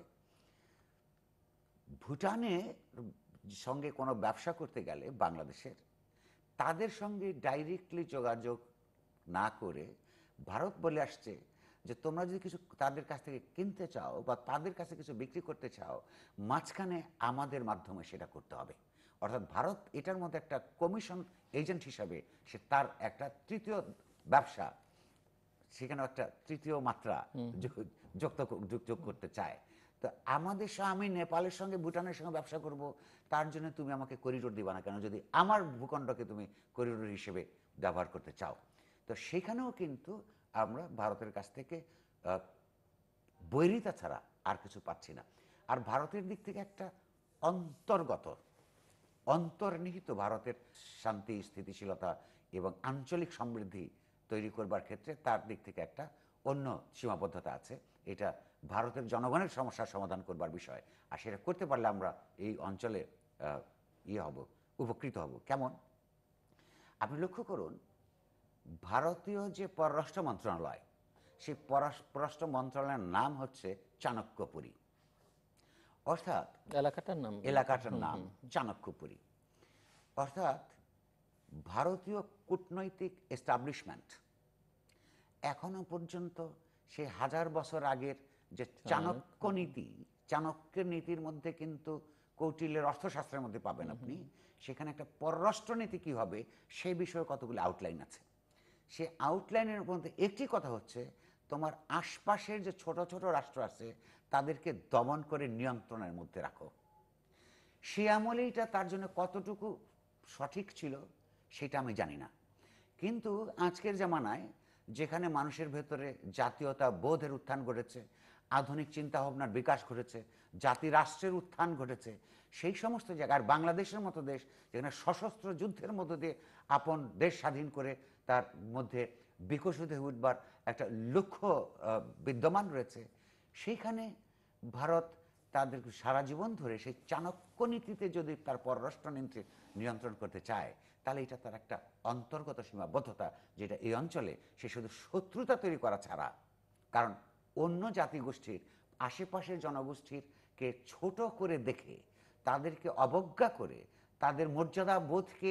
ভুটানের সঙ্গে কোনো ব্যবসা করতে গেলে বাংলাদেশের, তাদের সঙ্গে ডাইরেক্টলি যোগাযোগ না করে ভারত বলে আসছে যে তোমরা যদি কিছু তাদের কাছ থেকে কিনতে চাও বা তাদের কাছে কিছু বিক্রি করতে চাও, মাঝখানে আমাদের মাধ্যমে সেটা করতে হবে। অর্থাৎ ভারত এটার মধ্যে একটা কমিশন এজেন্ট হিসাবে সে তার একটা তৃতীয় ব্যবসা, সেখানে একটা তৃতীয় মাত্রা যোগ করতে চায়। তো আমাদের আমি নেপালের সঙ্গে ভুটানের সঙ্গে ব্যবসা করব, তার জন্য তুমি আমাকে করিডোর দিবা না কেন, যদি আমার ভূখণ্ডকে তুমি করিডোর হিসেবে ব্যবহার করতে চাও? তো সেখানেও কিন্তু আমরা ভারতের কাছ থেকে বৈরিতা ছাড়া আর কিছু পাচ্ছি না। আর ভারতের দিক থেকে একটা অন্তর্নিহিত ভারতের শান্তি, স্থিতিশীলতা এবং আঞ্চলিক সমৃদ্ধি তৈরি করবার ক্ষেত্রে তার দিক থেকে একটা অন্য সীমাবদ্ধতা আছে। এটা ভারতের জনগণের সমস্যার সমাধান করবার বিষয়, আর সেটা করতে পারলে আমরা এই অঞ্চলে উপকৃত হব। কেমন? আপনি লক্ষ্য করুন, ভারতীয় যে পররাষ্ট্র মন্ত্রণালয়, সেই পররাষ্ট্র মন্ত্রণালয়ের নাম হচ্ছে চাণক্যপুরী। অর্থাৎ এলাকাটার নাম চাণক্যপুরী। অর্থাৎ ভারতীয় কূটনৈতিক এস্টাবলিশমেন্ট এখনো পর্যন্ত সেই 1000 বছর আগের যে চাণক্য নীতি, চাণক্যের নীতির মধ্যে কিন্তু কৌটিল্যের অর্থশাস্ত্রের মধ্যে পাবেন আপনি, সেখানে একটা পররাষ্ট্রনীতি কী হবে সেই বিষয়ে কতগুলো আউটলাইন আছে। সে আউটলাইনের মধ্যে একটি কথা হচ্ছে, তোমার আশপাশের যে ছোট ছোট রাষ্ট্র আছে তাদেরকে দমন করে নিয়ন্ত্রণের মধ্যে রাখো। সে আমলেইটা তার জন্য কতটুকু সঠিক ছিল সেটা আমি জানি না, কিন্তু আজকের জামানায় যেখানে মানুষের ভেতরে জাতীয়তা বোধের উত্থান ঘটেছে, আধুনিক চিন্তাভাবনার বিকাশ ঘটেছে, জাতি রাষ্ট্রের উত্থান ঘটেছে, সেই সমস্ত জায়গায় বাংলাদেশের মতো দেশ যেখানে সশস্ত্র যুদ্ধের মধ্য দিয়ে আপন দেশ স্বাধীন করে তার মধ্যে বিকশিত হয়ে উঠবার একটা লক্ষ্য বিদ্যমান রয়েছে, সেইখানে ভারত তাদের সারা জীবন ধরে সেই চাণক্য নীতিতে যদি তার পররাষ্ট্রনীতি নিয়ন্ত্রণ করতে চায়, তাহলে এটা তার একটা অন্তর্গত সীমাবদ্ধতা, যেটা এই অঞ্চলে সে শুধু শত্রুতা তৈরি করা ছাড়া, কারণ অন্য জাতিগোষ্ঠীর আশেপাশের জনগোষ্ঠীরকে ছোট করে দেখে, তাদেরকে অবজ্ঞা করে, তাদের মর্যাদা বোধকে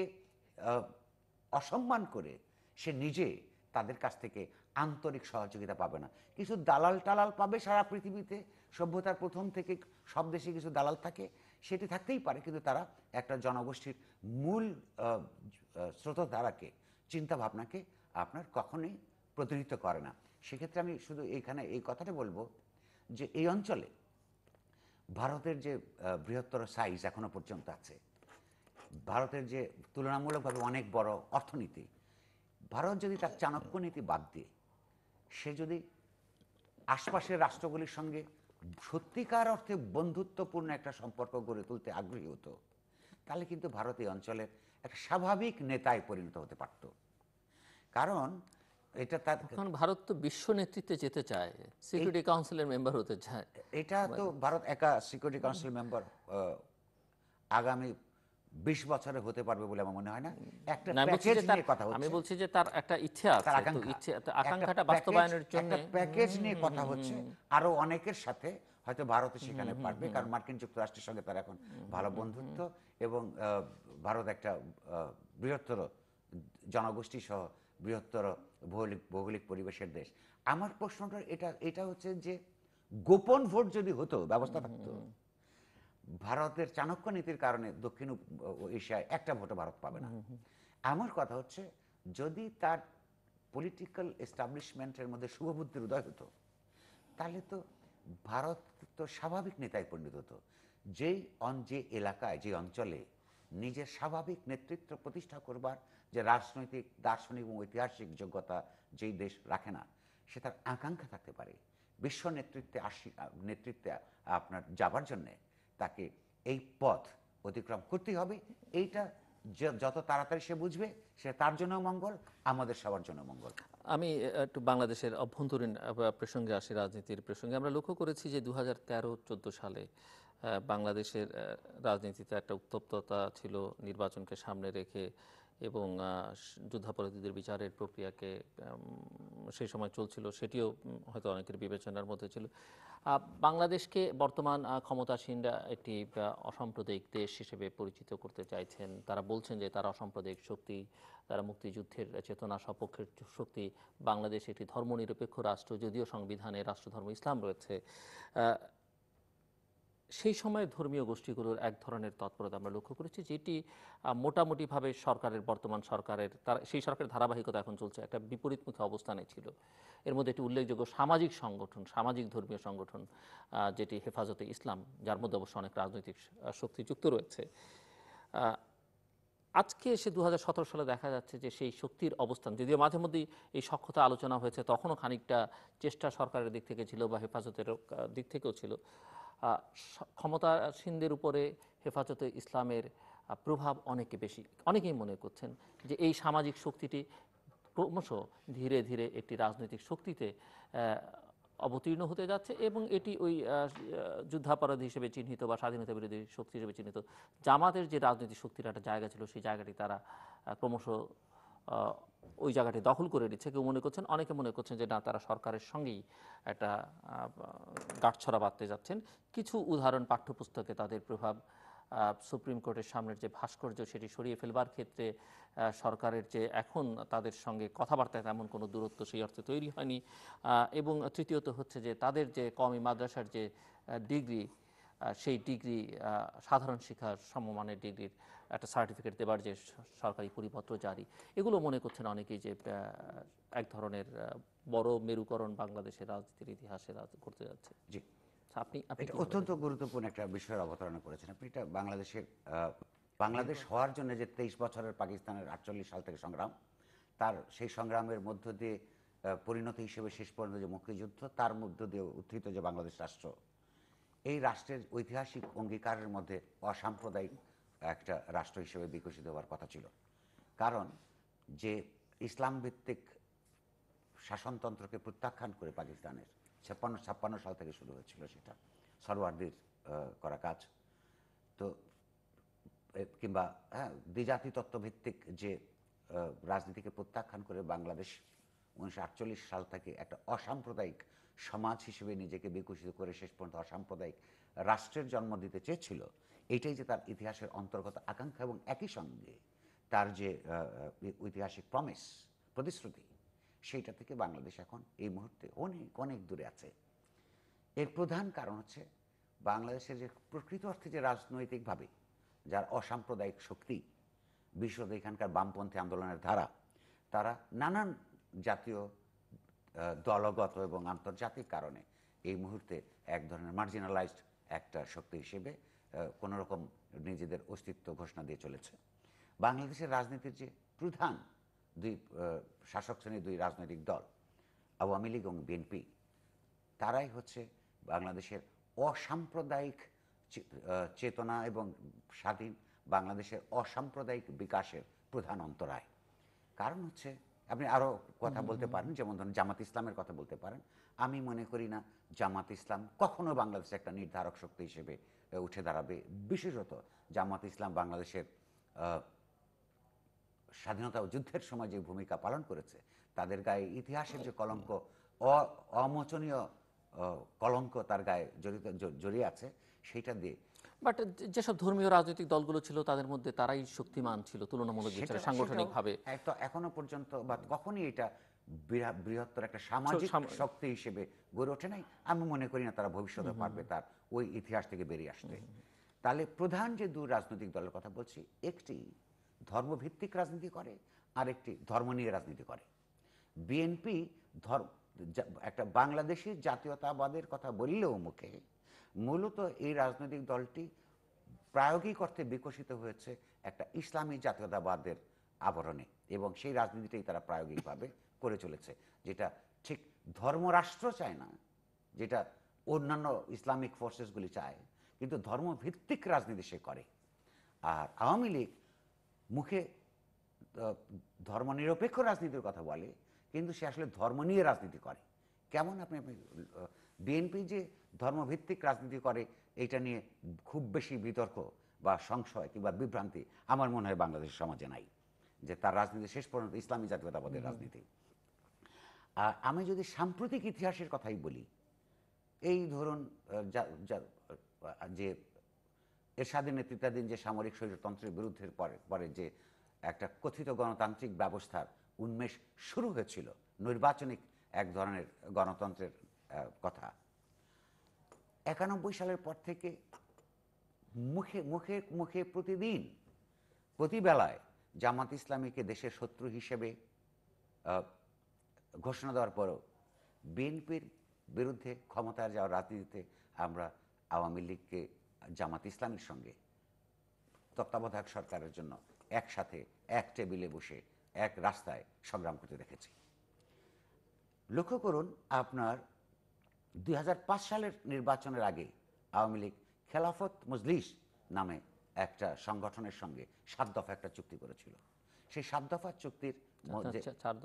অসম্মান করে সে নিজে তাদের কাছ থেকে আন্তরিক সহযোগিতা পাবে না। কিছু দালাল টালাল পাবে সারা পৃথিবীতে, সভ্যতার প্রথম থেকে সব দেশে কিছু দালাল থাকে, সেটি থাকতেই পারে, কিন্তু তারা একটা জনগোষ্ঠীর মূল স্রোতধারাকে, চিন্তাভাবনাকে আপনার কখনোই প্রতিনিধিত্ব করে না। সেক্ষেত্রে আমি শুধু এইখানে এই কথাটা বলবো যে এই অঞ্চলে ভারতের যে বৃহত্তর সাইজ এখনো পর্যন্ত আছে, ভারতের যে তুলনামূলকভাবে অনেক বড় অর্থনীতি, ভারত যদি তার চাণক্য নীতি বাদ দিয়ে সে যদি আশপাশের রাষ্ট্রগুলির সঙ্গে সত্যিকার অর্থে বন্ধুত্বপূর্ণ একটা সম্পর্ক গড়ে তুলতে আগ্রহী হতো, তাহলে কিন্তু ভারত এই অঞ্চলের একটা স্বাভাবিক নেতায় পরিণত হতে পারত। কারণ এটা তার এখন ভারত তো বিশ্ব নেতৃত্বে যেতে চায়, সিকিউরিটি কাউন্সিলের মেম্বার হতে চায়। এটা তো ভারত একা সিকিউরিটি কাউন্সিল মেম্বার আগামী 20 বছরে হতে পারবে বলে আমার মনে হয় না। একটা না, আমি বলছি প্যাকেজ যে তার, নিয়ে কথা আমি হচ্ছে, বলছি যে তার একটা ইচ্ছে তার আছে, তো আকাঙ্ক্ষা, ইচ্ছে, তো একটা আকাঙ্ক্ষাটা প্যাকেজ, বাস্তবায়নের জন্য একটা প্যাকেজ নিয়ে কথা হচ্ছে আরো অনেকের সাথে। হয়তো ভারত সেখানে পারবে, কারণ মার্কিন যুক্তরাষ্ট্রের সঙ্গে তার এখন ভালো বন্ধুত্ব, এবং ভারত একটা বৃহত্তর জনগোষ্ঠী সহ বৃহত্তর ভৌগোলিক পরিবেশের দেশ। আমার প্রশ্নটা এটা হচ্ছে যে গোপন ভোট যদি হতো, ব্যবস্থা থাকতো, ভারতের চাণক্য নীতির কারণে দক্ষিণ এশিয়ায় একটা ভোটও ভারত পাবে না। আমার কথা হচ্ছে যদি তার পলিটিক্যাল এস্টাবলিশমেন্টের মধ্যে শুভবুদ্ধির উদয় হতো, তাহলে তো ভারত তো স্বাভাবিক নেতায় পরিণত হতো। যে এলাকায়, যে অঞ্চলে নিজের স্বাভাবিক নেতৃত্ব প্রতিষ্ঠা করবার যে রাজনৈতিক, দার্শনিক এবং ঐতিহাসিক যোগ্যতা যেই দেশ রাখে না, সে তার আকাঙ্ক্ষা থাকতে পারে বিশ্ব নেতৃত্বে আপনার যাবার জন্যে তাকে এই পথ অতিক্রম করতেই হবে। এইটা যত তাড়াতাড়ি সে বুঝবে, সে তার জন্য মঙ্গল, আমাদের সবার জন্য মঙ্গল। আমি একটু বাংলাদেশের অভ্যন্তরীণ প্রসঙ্গে আসি, রাজনীতির প্রসঙ্গে। আমরা লক্ষ্য করেছি যে 2013-14 সালে বাংলাদেশের রাজনীতিতে একটা উত্তপ্ততা ছিল নির্বাচনকে সামনে রেখে, এবং যুদ্ধাপরাধীদের বিচারের প্রক্রিয়াকে সেই সময় চলছিল, সেটিও হয়তো অনেকের বিবেচনার মধ্যে ছিল। বাংলাদেশকে বর্তমান ক্ষমতাসীনরা একটি অসাম্প্রদায়িক দেশ হিসেবে পরিচিত করতে চাইছেন। তারা বলছেন যে তারা অসাম্প্রদায়িক শক্তি, তারা মুক্তিযুদ্ধের চেতনা সপক্ষের শক্তি। বাংলাদেশ একটি ধর্মনিরপেক্ষ রাষ্ট্র, যদিও সংবিধানে রাষ্ট্রধর্ম ইসলাম রয়েছে। সেই সময়ের ধর্মীয় গোষ্ঠীগুলোর এক ধরনের তৎপরতা আমরা লক্ষ্য করেছি, যেটি মোটামুটিভাবে সরকারের, বর্তমান সরকারের, তার সেই সরকারের ধারাবাহিকতা এখন চলছে, একটা বিপরীতমুখী অবস্থানে ছিল। এর মধ্যে একটি উল্লেখযোগ্য সামাজিক সংগঠন, সামাজিক ধর্মীয় সংগঠন, যেটি হেফাজতে ইসলাম, যার মধ্যে অবশ্য অনেক রাজনৈতিক শক্তি যুক্ত রয়েছে। আজকে এসে 2017 সালে দেখা যাচ্ছে যে সেই শক্তির অবস্থান, যদিও মাঝে মধ্যেই এই সখ্যতা আলোচনা হয়েছে, তখনও খানিকটা চেষ্টা সরকারের দিক থেকে ছিল বা হেফাজতের দিক থেকেও ছিল। ক্ষমতাসীনদের উপরে হেফাজতে ইসলামের প্রভাব অনেকে বেশি। অনেকেই মনে করছেন যে এই সামাজিক শক্তিটি ক্রমশ ধীরে ধীরে একটি রাজনৈতিক শক্তিতে অবতীর্ণ হতে যাচ্ছে, এবং এটি ওই যুদ্ধাপরাধী হিসেবে চিহ্নিত বা স্বাধীনতা বিরোধী শক্তি হিসেবে চিহ্নিত জামাতের যে রাজনৈতিক শক্তির একটা জায়গা ছিল, সেই জায়গাটি তারা ক্রমশ ওই জায়গাটি দখল করে নিচ্ছে। কেউ মনে করছেন, অনেকে মনে করছেন যে না, তারা সরকারের সঙ্গেই একটা গাঁটছড়া বাঁধতে যাচ্ছেন। কিছু উদাহরণ পাঠ্যপুস্তকে তাদের প্রভাব, সুপ্রিম কোর্টের সামনের যে ভাস্কর্য, সেটি সরিয়ে ফেলবার ক্ষেত্রে সরকারের যে এখন তাদের সঙ্গে কথাবার্তায় তেমন কোনো দূরত্ব সেই অর্থে তৈরি হয়নি। এবং তৃতীয়ত হচ্ছে যে তাদের যে কওমি মাদ্রাসার যে ডিগ্রি, সেই ডিগ্রি, সাধারণ শিক্ষার সমমানের ডিগ্রির একটা সার্টিফিকেট দেবার যে সরকারি পরিপত্র জারি, এগুলো মনে করছেন অনেকেই যে এক ধরনের বড় মেরুকরণ বাংলাদেশের রাজনীতির ইতিহাসে করতে যাচ্ছে। জি, আপনি এটা অত্যন্ত গুরুত্বপূর্ণ একটা বিষয়ের অবতারণা করেছেন আপনি। এটা বাংলাদেশ হওয়ার জন্য যে 23 বছরের পাকিস্তানের 48 সাল থেকে সংগ্রাম, তার সেই সংগ্রামের মধ্য দিয়ে পরিণতি হিসেবে শেষ পর্যন্ত যে মুক্তিযুদ্ধ, তার মধ্য দিয়ে উত্থিত যে বাংলাদেশ রাষ্ট্র, এই রাষ্ট্রের ঐতিহাসিক অঙ্গীকারের মধ্যে অসাম্প্রদায়িক একটা রাষ্ট্র হিসেবে বিকশিত হওয়ার কথা ছিল। কারণ যে ইসলাম ভিত্তিক শাসনতন্ত্রকে প্রত্যাখ্যান করে পাকিস্তানের 56 সাল থেকে শুরু হয়েছিল, সেটা সরওয়ার্দির করা কাজ, তো কিংবা দ্বিজাতি তত্ত্বভিত্তিক যে রাজনীতিকে প্রত্যাখ্যান করে বাংলাদেশ 1948 সাল থেকে একটা অসাম্প্রদায়িক সমাজ হিসেবে নিজেকে বিকশিত করে শেষ পর্যন্ত অসাম্প্রদায়িক রাষ্ট্রের জন্ম দিতে চেয়েছিল। এটাই যে তার ইতিহাসের অন্তর্গত আকাঙ্ক্ষা, এবং একই সঙ্গে তার যে ঐতিহাসিক প্রতিশ্রুতি, সেইটা থেকে বাংলাদেশ এখন এই মুহূর্তে অনেক অনেক দূরে আছে। এর প্রধান কারণ হচ্ছে বাংলাদেশের যে প্রকৃত অর্থে যে রাজনৈতিকভাবে যার অসাম্প্রদায়িক শক্তি, বিশেষত এখানকার বামপন্থী আন্দোলনের ধারা, তারা নানান জাতীয়, দলগত এবং আন্তর্জাতিক কারণে এই মুহূর্তে এক ধরনের মার্জিনালাইজড একটা শক্তি হিসেবে কোনো রকম নিজেদের অস্তিত্ব ঘোষণা দিয়ে চলেছে। বাংলাদেশের রাজনীতির যে প্রধান দুই শাসক শ্রেণীর দুই রাজনৈতিক দল, আওয়ামী লীগ এবং বিএনপি, তারাই হচ্ছে বাংলাদেশের অসাম্প্রদায়িক চেতনা এবং স্বাধীন বাংলাদেশের অসাম্প্রদায়িক বিকাশের প্রধান অন্তরায়। কারণ হচ্ছে আপনি আরও কথা বলতে পারেন, যেমন ধরুন জামাত ইসলামের কথা বলতে পারেন। আমি মনে করি না জামাত ইসলাম কখনো বাংলাদেশে একটা নির্ধারক শক্তি হিসেবে উঠে দাঁড়াবে। বিশেষত জামাত ইসলাম বাংলাদেশের স্বাধীনতা যুদ্ধের সময় যে ভূমিকা পালন করেছে, তাদের গায়ে ইতিহাসের যে কলঙ্ক, অমোচনীয় কলঙ্ক তার গায়ে জড়িয়ে আছে, সেইটা দিয়ে। বাট যেসব ধর্মীয় রাজনৈতিক দলগুলো ছিল তাদের মধ্যে তারাই শক্তিমান ছিল তুলনামূলক বিচারে সাংগঠনিকভাবে। এখনো পর্যন্ত বা কখনই এটা বৃহত্তর একটা সামাজিক শক্তি হিসেবে গড়ে ওঠে নাই। আমি মনে করি না তারা ভবিষ্যতে পারবে তার ওই ইতিহাস থেকে বেরিয়ে আসতে। তাহলে প্রধান যে দুই রাজনৈতিক দলের কথা বলছি, একটি ধর্মভিত্তিক রাজনীতি করে, আর একটি ধর্ম নিয়ে রাজনীতি করে। বিএনপি একটা বাংলাদেশি জাতীয়তাবাদের কথা বললেও মুখে, মূলত এই রাজনৈতিক দলটি প্রায়োগিক অর্থে বিকশিত হয়েছে একটা ইসলামী জাতীয়তাবাদের আবরণে, এবং সেই রাজনীতিটাই তারা প্রায়োগিকভাবে করে চলেছে, যেটা ঠিক ধর্মরাষ্ট্র চায় না, যেটা অন্যান্য ইসলামিক ফোর্সেসগুলি চায়, কিন্তু ধর্মভিত্তিক রাজনীতি সে করে। আর আওয়ামী লীগ মুখে ধর্মনিরপেক্ষ রাজনীতির কথা বলে, কিন্তু সে আসলে ধর্ম নিয়ে রাজনীতি করে। কেমন আপনি বিএনপি যে ধর্মভিত্তিক রাজনীতি করে, এটা নিয়ে খুব বেশি বিতর্ক বা সংশয় কিংবা বিভ্রান্তি আমার মনে হয় বাংলাদেশের সমাজে নাই, যে তার রাজনীতি শেষ পর্যন্ত ইসলামী জাতীয়তাবাদের রাজনীতি। আর আমি যদি সাম্প্রতিক ইতিহাসের কথাই বলি, এই ধরুন যে এরশাদের নেতৃত্বাধীন যে সামরিক স্বৈরতন্ত্রের বিরুদ্ধে পরে যে একটা কথিত গণতান্ত্রিক ব্যবস্থার উন্মেষ শুরু হয়েছিল, নির্বাচনিক এক ধরনের গণতন্ত্রের কথা, 91 সালের পর থেকে মুখে মুখে মুখে প্রতিদিন প্রতিবেলায় জামাত ইসলামীকে দেশের শত্রু হিসেবে ঘোষণা দেওয়ার পরও বিএনপির বিরুদ্ধে ক্ষমতায় যাওয়ার রাজনীতিতে আমরা আওয়ামী লীগকে জামাত ইসলামের সঙ্গে তত্ত্বাবধায়ক সরকারের জন্য একসাথে এক টেবিলে বসে এক রাস্তায় সংগ্রাম করতে দেখেছি। লক্ষ্য করুন, আপনার 2005 সালের নির্বাচনের আগে আওয়ামী লীগ খেলাফত মজলিস নামে একটা সংগঠনের সঙ্গে 7 দফা একটা চুক্তি করেছিল। সেই 7 দফা চুক্তির মধ্যে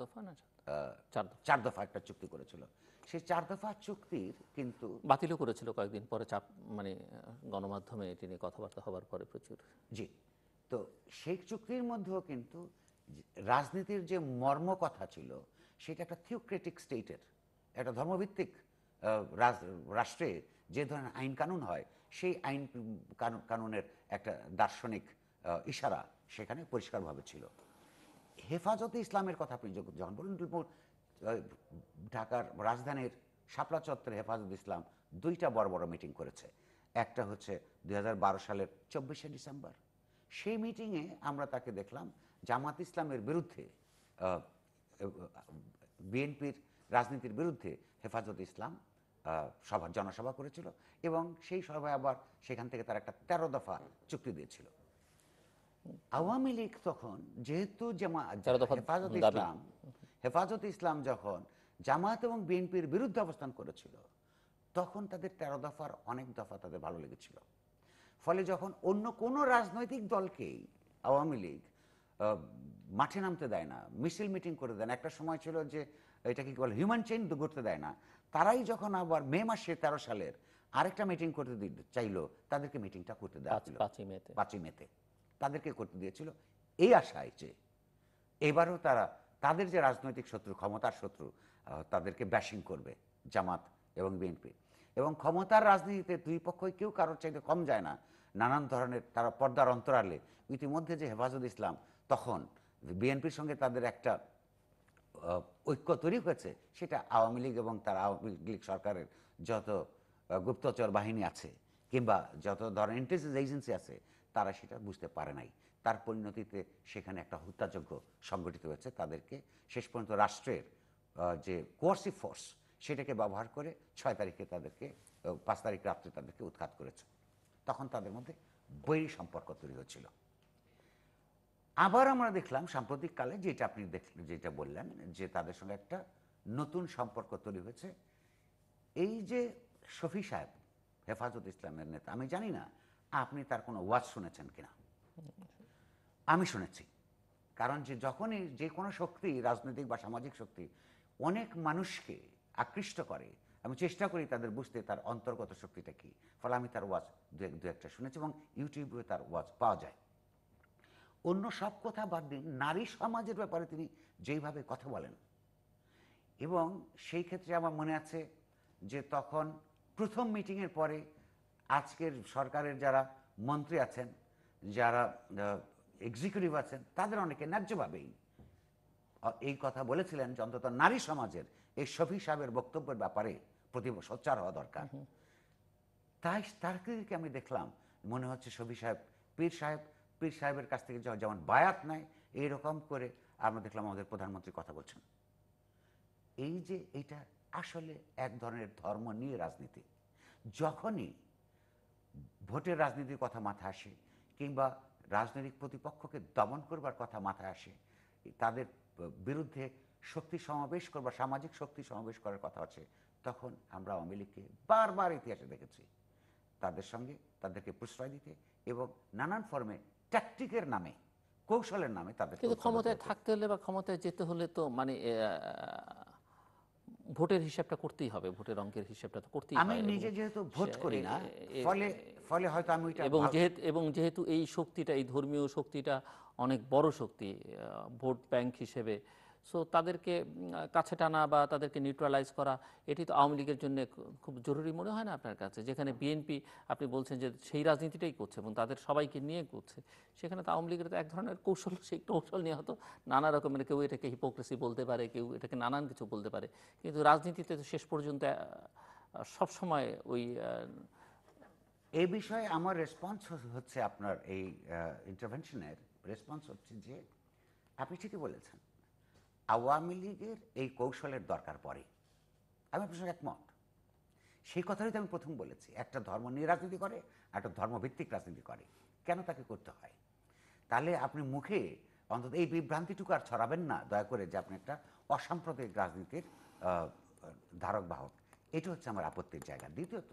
4 দফা একটা চুক্তি করেছিল। সেই 4 দফা চুক্তির কিন্তু বাতিলও করেছিল কয়েকদিন পরে, চাপ মানে গণমাধ্যমে এটি নিয়ে কথাবার্তা হবার পরে প্রচুর। জি, তো সেই চুক্তির মধ্যেও কিন্তু রাজনীতির যে মর্ম কথা ছিল, সেটা একটা থিওক্রেটিক স্টেটের, একটা ধর্মভিত্তিক রাষ্ট্রে যে ধরনের আইন কানুন হয়, সেই আইন কানুনের একটা দার্শনিক ইশারা সেখানে পরিষ্কারভাবে ছিল। হেফাজতে ইসলামের কথা আপনি যখন বলুন, ঢাকার রাজধানীর শাপলা চত্বরে হেফাজত ইসলাম 2টা বড় বড় মিটিং করেছে। একটা হচ্ছে 2012 সালের 24শে ডিসেম্বর। সেই মিটিংয়ে আমরা তাকে দেখলাম জামাত ইসলামের বিরুদ্ধে, বিএনপির রাজনীতির বিরুদ্ধে হেফাজত ইসলাম জনসভা করেছিল, এবং সেই সভায় আবার সেখান থেকে তার একটা 13 দফা চুক্তি দিয়েছিল। আওয়ামী লীগ তখন যেহেতু হেফাজত ইসলাম যখন জামাত এবং বিএনপির বিরুদ্ধে অবস্থান করেছিল, তখন তাদের 13 দফার অনেক দফা তাদের ভালো লেগেছিল। ফলে যখন অন্য কোনো রাজনৈতিক দলকেই আওয়ামী লীগ মাঠে নামতে দেয় না, মিছিল মিটিং করে দেয় না, একটা সময় ছিল যে এটাকে কি বলে হিউম্যান চেইন করতে দেয় না, তারাই যখন আবার মে মাসে 13 সালের আরেকটা মিটিং করতে চাইলো, তাদেরকে মিটিংটা করতে দেওয়া ছিল 5ই মেতে তাদেরকে করতে দিয়েছিল, এই আশায় যে এবারও তারা তাদের যে রাজনৈতিক শত্রু, ক্ষমতার শত্রু, তাদেরকে ব্যাশিং করবে জামাত এবং বিএনপি। এবং ক্ষমতার রাজনীতিতে দুই পক্ষই কেউ কারোর চাইতে কম যায় না, নানান ধরনের তারা পর্দার অন্তরালে। ইতিমধ্যে যে হেফাজত ইসলাম, তখন বিএনপির সঙ্গে তাদের একটা ঐক্য তৈরি হয়েছে, সেটা আওয়ামী লীগ এবং তার আওয়ামী লীগ সরকারের যত গুপ্তচর বাহিনী আছে কিংবা যত ধরনের ইন্টেলিজেন্স এজেন্সি আছে, তারা সেটা বুঝতে পারে নাই। তার পরিণতিতে সেখানে একটা হত্যাযজ্ঞ সংগঠিত হয়েছে। তাদেরকে শেষ পর্যন্ত রাষ্ট্রের যে কোয়ার্সিভ ফোর্স, সেটাকে ব্যবহার করে 6 তারিখে তাদেরকে, 5 তারিখ রাত্রে তাদেরকে উৎখাত করেছে। তখন তাদের মধ্যে বৈরী সম্পর্ক তৈরি হয়েছিল। আবার আমরা দেখলাম সাম্প্রতিককালে, যেটা আপনি যেটা বললেন, যে তাদের সঙ্গে একটা নতুন সম্পর্ক তৈরি হয়েছে। এই যে শফি সাহেব, হেফাজত ইসলামের নেতা, আমি জানি না আপনি তার কোনো ওয়াজ শুনেছেন কিনা। আমি শুনেছি। কারণ যে যখনই যে কোনো শক্তি, রাজনৈতিক বা সামাজিক শক্তি অনেক মানুষকে আকৃষ্ট করে, আমি চেষ্টা করি তাদের বুঝতে তার অন্তর্গত শক্তিটা কী। ফলে আমি তার ওয়াজ দু একটা শুনেছি এবং ইউটিউবে তার ওয়াজ পাওয়া যায়। অন্য সব কথা বাদ দিন, নারী সমাজের ব্যাপারে তিনি যেইভাবে কথা বলেন, এবং সেই ক্ষেত্রে আমার মনে আছে যে তখন প্রথম মিটিংয়ের পরে আজকের সরকারের যারা মন্ত্রী আছেন, যারা এক্সিকিউটিভ আছেন, তাদের অনেকে ন্যায্যভাবেই এই কথা বলেছিলেন যে অন্তত নারী সমাজের এই শফি সাহেবের বক্তব্যের ব্যাপারে সোচ্চার হওয়া দরকার। তাই তাদেরকে আমি দেখলাম, মনে হচ্ছে শফি সাহেব পীর সাহেবের কাছ থেকে যেমন বায়াত নেয়, এইরকম করে আমরা দেখলাম আমাদের প্রধানমন্ত্রী কথা বলছেন। এই যে এটা আসলে এক ধরনের ধর্ম নিয়ে রাজনীতি। যখনই ভোটের রাজনীতির কথা মাথায় আসে কিংবা রাজনৈতিক প্রতিপক্ষকে দমন করবার কথা মাথায় আসে, তাদের বিরুদ্ধে শক্তি সমাবেশ করবার, সামাজিক শক্তি সমাবেশ করার কথা আছে, তখন আমরা আওয়ামী লীগকে বারবার ইতিহাসে দেখেছি তাদের সঙ্গে তাদেরকে প্রশ্রয় দিতে এবং নানান ফর্মে ট্যাকটিকের নামে, কৌশলের নামে তাদের। কিন্তু ক্ষমতায় থাকতে হলে বা ক্ষমতায় যেতে হলে তো মানে ভোটের হিসাবটা করতেই হবে, ভোটের অঙ্কের হিসাবটা তো করতেই হয়। আমি নিজে যেহেতু ভোট করি না, ফলে হয়তো আমি এবং যেহেতু এই শক্তিটা, এই ধর্মীয় শক্তিটা অনেক বড় শক্তি ভোট ব্যাংক হিসেবে, সো তাদেরকে কাছে টানা বা তাদেরকে নিউট্রালাইজ করা, এটি তো আওয়ামী লীগের জন্য খুব জরুরি মনে হয় না আপনার কাছে? যেখানে বিএনপি আপনি বলছেন যে সেই রাজনীতিটাই করছে এবং তাদের সবাইকে নিয়ে করছে, সেখানে তো আওয়ামী লীগের তো এক ধরনের কৌশল, সেই কৌশল নিয়ে হয়তো নানা রকমের, কেউ এটাকে হিপোক্রেসি বলতে পারে, কেউ এটাকে নানান কিছু বলতে পারে, কিন্তু রাজনীতিতে তো শেষ পর্যন্ত সবসময় ওই এই বিষয়ে আমার রেসপন্স হচ্ছে, আপনার এই ইন্টারভেনশনের রেসপন্স হচ্ছে যে আপনি ঠিকই বলেছেন, আওয়ামী লীগের এই কৌশলের দরকার পড়ে। আমি আপনার সঙ্গে একমত। সেই কথাই তো আমি প্রথম বলেছি, একটা ধর্ম নিয়ে রাজনীতি করে, একটা ধর্মভিত্তিক রাজনীতি করে। কেন তাকে করতে হয়? তাহলে আপনি মুখে অন্তত এই বিভ্রান্তিটুকু আর ছড়াবেন না দয়া করে যে আপনি একটা অসাম্প্রদায়িক রাজনীতির ধারক বাহক। এটা হচ্ছে আমার আপত্তির জায়গা। দ্বিতীয়ত,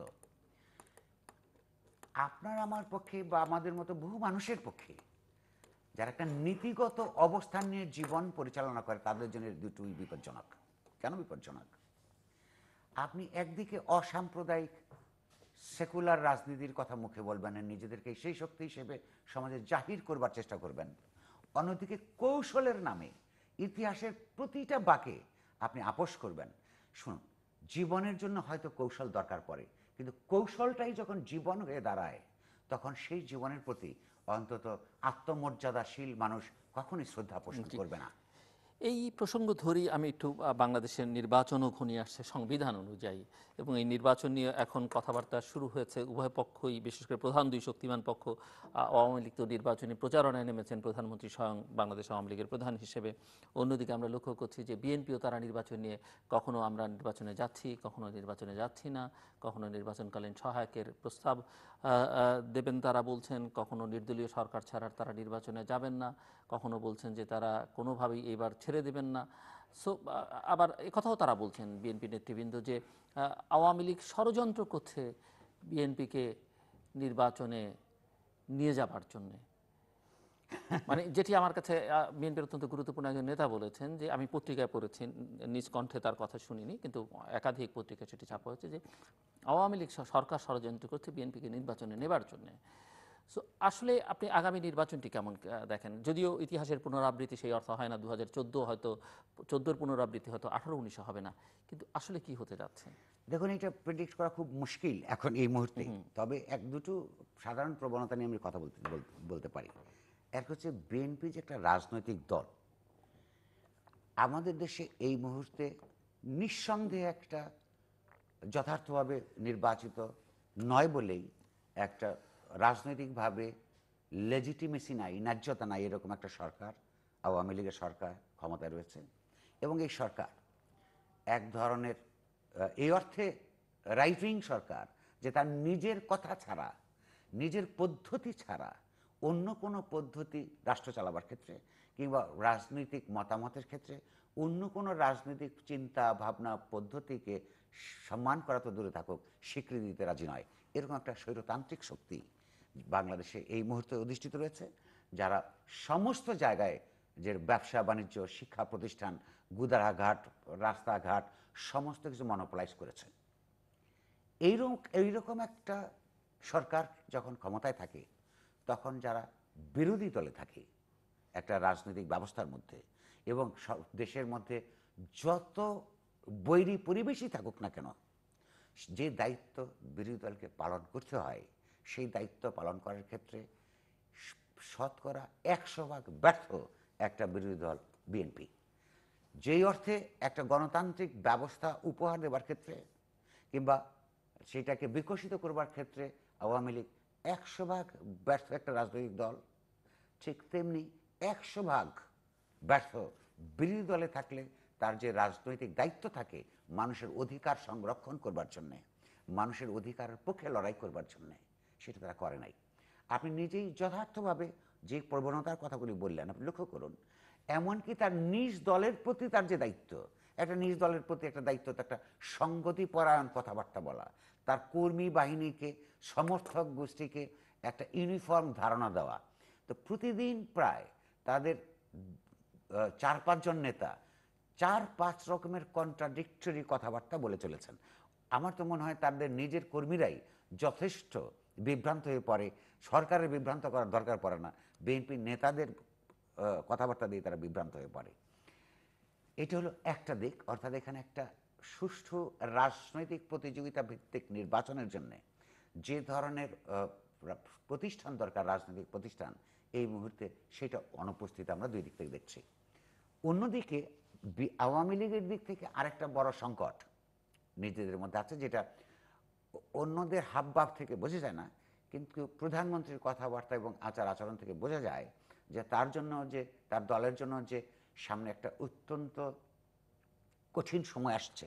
আপনার আমার পক্ষে বা আমাদের মতো বহু মানুষের পক্ষে যারা একটা নীতিগত অবস্থান নিয়ে জীবন পরিচালনা করে, তাদের জন্য দুটোই বিপজ্জনক। কেন বিপজ্জনক? আপনি একদিকে অসাম্প্রদায়িক সেকুলার রাজনীতির কথা মুখে বলবেন, নিজেদেরকে সেই শক্তি হিসেবে সমাজে জাহির করবার চেষ্টা করবেন, অন্যদিকে কৌশলের নামে ইতিহাসের প্রতিটা বাঁকে আপনি আপোষ করবেন। শুনুন, জীবনের জন্য হয়তো কৌশল দরকার পড়ে, কিন্তু কৌশলটাই যখন জীবন হয়ে দাঁড়ায়, তখন সেই জীবনের প্রতি অন্তত আত্মমর্যাদাশীল মানুষ কখনোই শ্রদ্ধা পোষণ করবে না। এই প্রসঙ্গ ধরেই আমি একটু বাংলাদেশের নির্বাচনও ঘনিয়ে আসছে সংবিধান অনুযায়ী, এবং এই নির্বাচন নিয়ে এখন কথাবার্তা শুরু হয়েছে। উভয় পক্ষই, বিশেষ করে প্রধান দুই শক্তিমান পক্ষ, আওয়ামী লীগ তো নির্বাচনী প্রচারণায় নেমেছেন, প্রধানমন্ত্রী স্বয়ং বাংলাদেশ আওয়ামী লীগের প্রধান হিসেবে। অন্যদিকে আমরা লক্ষ্য করছি যে বিএনপিও তারা নির্বাচন নিয়ে কখনো আমরা নির্বাচনে যাচ্ছি, কখনো নির্বাচনে যাচ্ছি না, কখনো নির্বাচনকালীন সহায়কের প্রস্তাব দেবেন তারা বলছেন, কখনো নির্দলীয় সরকার ছাড়ার তারা নির্বাচনে যাবেন না, কখনো বলছেন যে তারা কোনোভাবেই এবার ছেড়ে দেবেন না। সো আবার একথাও তারা বলছেন বিএনপি নেতৃবৃন্দ যে আওয়ামী লীগ ষড়যন্ত্র করছে বিএনপিকে নির্বাচনে নিয়ে যাবার জন্যে। মানে যেটি আমার কাছে বিএনপির অত্যন্ত গুরুত্বপূর্ণ একজন নেতা বলেছেন, যে আমি পত্রিকায় পড়েছি, নিজ কণ্ঠে তার কথা শুনিনি, কিন্তু একাধিক পত্রিকায় সেটি ছাপা হয়েছে যে আওয়ামী লীগ সরকার ষড়যন্ত্র করছে বিএনপিকে নির্বাচনে নেবার জন্যে। সো আসলে আপনি আগামী নির্বাচনটি কেমন দেখেন? যদিও ইতিহাসের পুনরাবৃত্তি সেই অর্থ হয় না, 2014 হয়তো 14-র পুনরাবৃত্তি হয়তো 18-19 হবে না, কিন্তু আসলে কি হতে যাচ্ছে? দেখুন, এটা প্রেডিক্ট করা খুব মুশকিল এখন এই মুহূর্তে। তবে এক দুটো সাধারণ প্রবণতা নিয়ে আমি কথা বলতে পারি। এক হচ্ছে, বিএনপি যে একটা রাজনৈতিক দল, আমাদের দেশে এই মুহূর্তে নিঃসন্দেহে একটা যথার্থভাবে নির্বাচিত নয় বলেই একটা রাজনৈতিকভাবে লেজিটিমেসি নাই, ন্যায্যতা নাই, এরকম একটা সরকার, আওয়ামী লীগের সরকার ক্ষমতায় রয়েছে। এবং এই সরকার এক ধরনের এই অর্থে রাইট উইং সরকার যে তার নিজের কথা ছাড়া, নিজের পদ্ধতি ছাড়া অন্য কোনো পদ্ধতি রাষ্ট্র চালাবার ক্ষেত্রে কিংবা রাজনৈতিক মতামতের ক্ষেত্রে অন্য কোনো রাজনৈতিক চিন্তা ভাবনা পদ্ধতিকে সম্মান করা তো দূরে থাকুক, স্বীকৃতি দিতে রাজি নয়। এরকম একটা স্বৈরতান্ত্রিক শক্তি বাংলাদেশে এই মুহূর্তে অধিষ্ঠিত রয়েছে, যারা সমস্ত জায়গায় যে ব্যবসা বাণিজ্য শিক্ষা প্রতিষ্ঠান গুদারাঘাট রাস্তাঘাট সমস্ত কিছু মনোপলাইজ করেছে। এইরকম একটা সরকার যখন ক্ষমতায় থাকে তখন যারা বিরোধী দলে থাকে একটা রাজনৈতিক ব্যবস্থার মধ্যে এবং দেশের মধ্যে যত বৈরী পরিবেশই থাকুক না কেন, যে দায়িত্ব বিরোধী দলকে পালন করতে হয় সেই দায়িত্ব পালন করার ক্ষেত্রে শতকরা 100% ব্যর্থ একটা বিরোধী দল বিএনপি। যেই অর্থে একটা গণতান্ত্রিক ব্যবস্থা উপহার দেওয়ার ক্ষেত্রে কিংবা সেটাকে বিকশিত করবার ক্ষেত্রে আওয়ামী লীগ 100% ব্যর্থ একটা রাজনৈতিক দল, ঠিক তেমনি 100% ব্যর্থ বিরোধী দলে থাকলে তার যে রাজনৈতিক দায়িত্ব থাকে মানুষের অধিকার সংরক্ষণ করবার জন্যে, মানুষের অধিকারের পক্ষে লড়াই করবার জন্যে, সেটা তারা করে নাই। আপনি নিজেই যথার্থভাবে যে প্রবণতার কথাগুলি বললেন আপনি লক্ষ্য করুন, এমনকি তার নিজ দলের প্রতি তার যে দায়িত্ব, একটা নিজ দলের প্রতি একটা দায়িত্ব, একটা সংগতিপরায়ণ কথাবার্তা বলা, তার কর্মী বাহিনীকে সমর্থক গোষ্ঠীকে একটা ইউনিফর্ম ধারণা দেওয়া। তো প্রতিদিন প্রায় তাদের 4-5 জন নেতা 4-5 রকমের কন্ট্রাডিক্টরি কথাবার্তা বলে চলেছেন। আমার তো মনে হয় তাদের নিজের কর্মীরাই যথেষ্ট বিভ্রান্ত হয়ে পড়ে, সরকারের বিভ্রান্ত করার দরকার পড়ে না, বিএনপি নেতাদের কথাবার্তা দিয়ে তারা বিভ্রান্ত হয়ে পড়ে। এটা হলো একটা দিক, অর্থাৎ এখানে একটা সুষ্ঠু রাজনৈতিক প্রতিযোগিতা ভিত্তিক নির্বাচনের জন্য যে ধরনের প্রতিষ্ঠান দরকার, রাজনৈতিক প্রতিষ্ঠান, এই মুহূর্তে সেটা অনুপস্থিত আমরা দুই দিক থেকে দেখছি। অন্যদিকে আওয়ামী লীগের দিক থেকে আরেকটা বড় সংকট নিজেদের মধ্যে আছে, যেটা অন্যদের হাবভাব থেকে বোঝা যায় না, কিন্তু প্রধানমন্ত্রীর কথাবার্তা এবং আচার আচরণ থেকে বোঝা যায় যে তার জন্য, যে তার দলের জন্য যে সামনে একটা অত্যন্ত কঠিন সময় আসছে,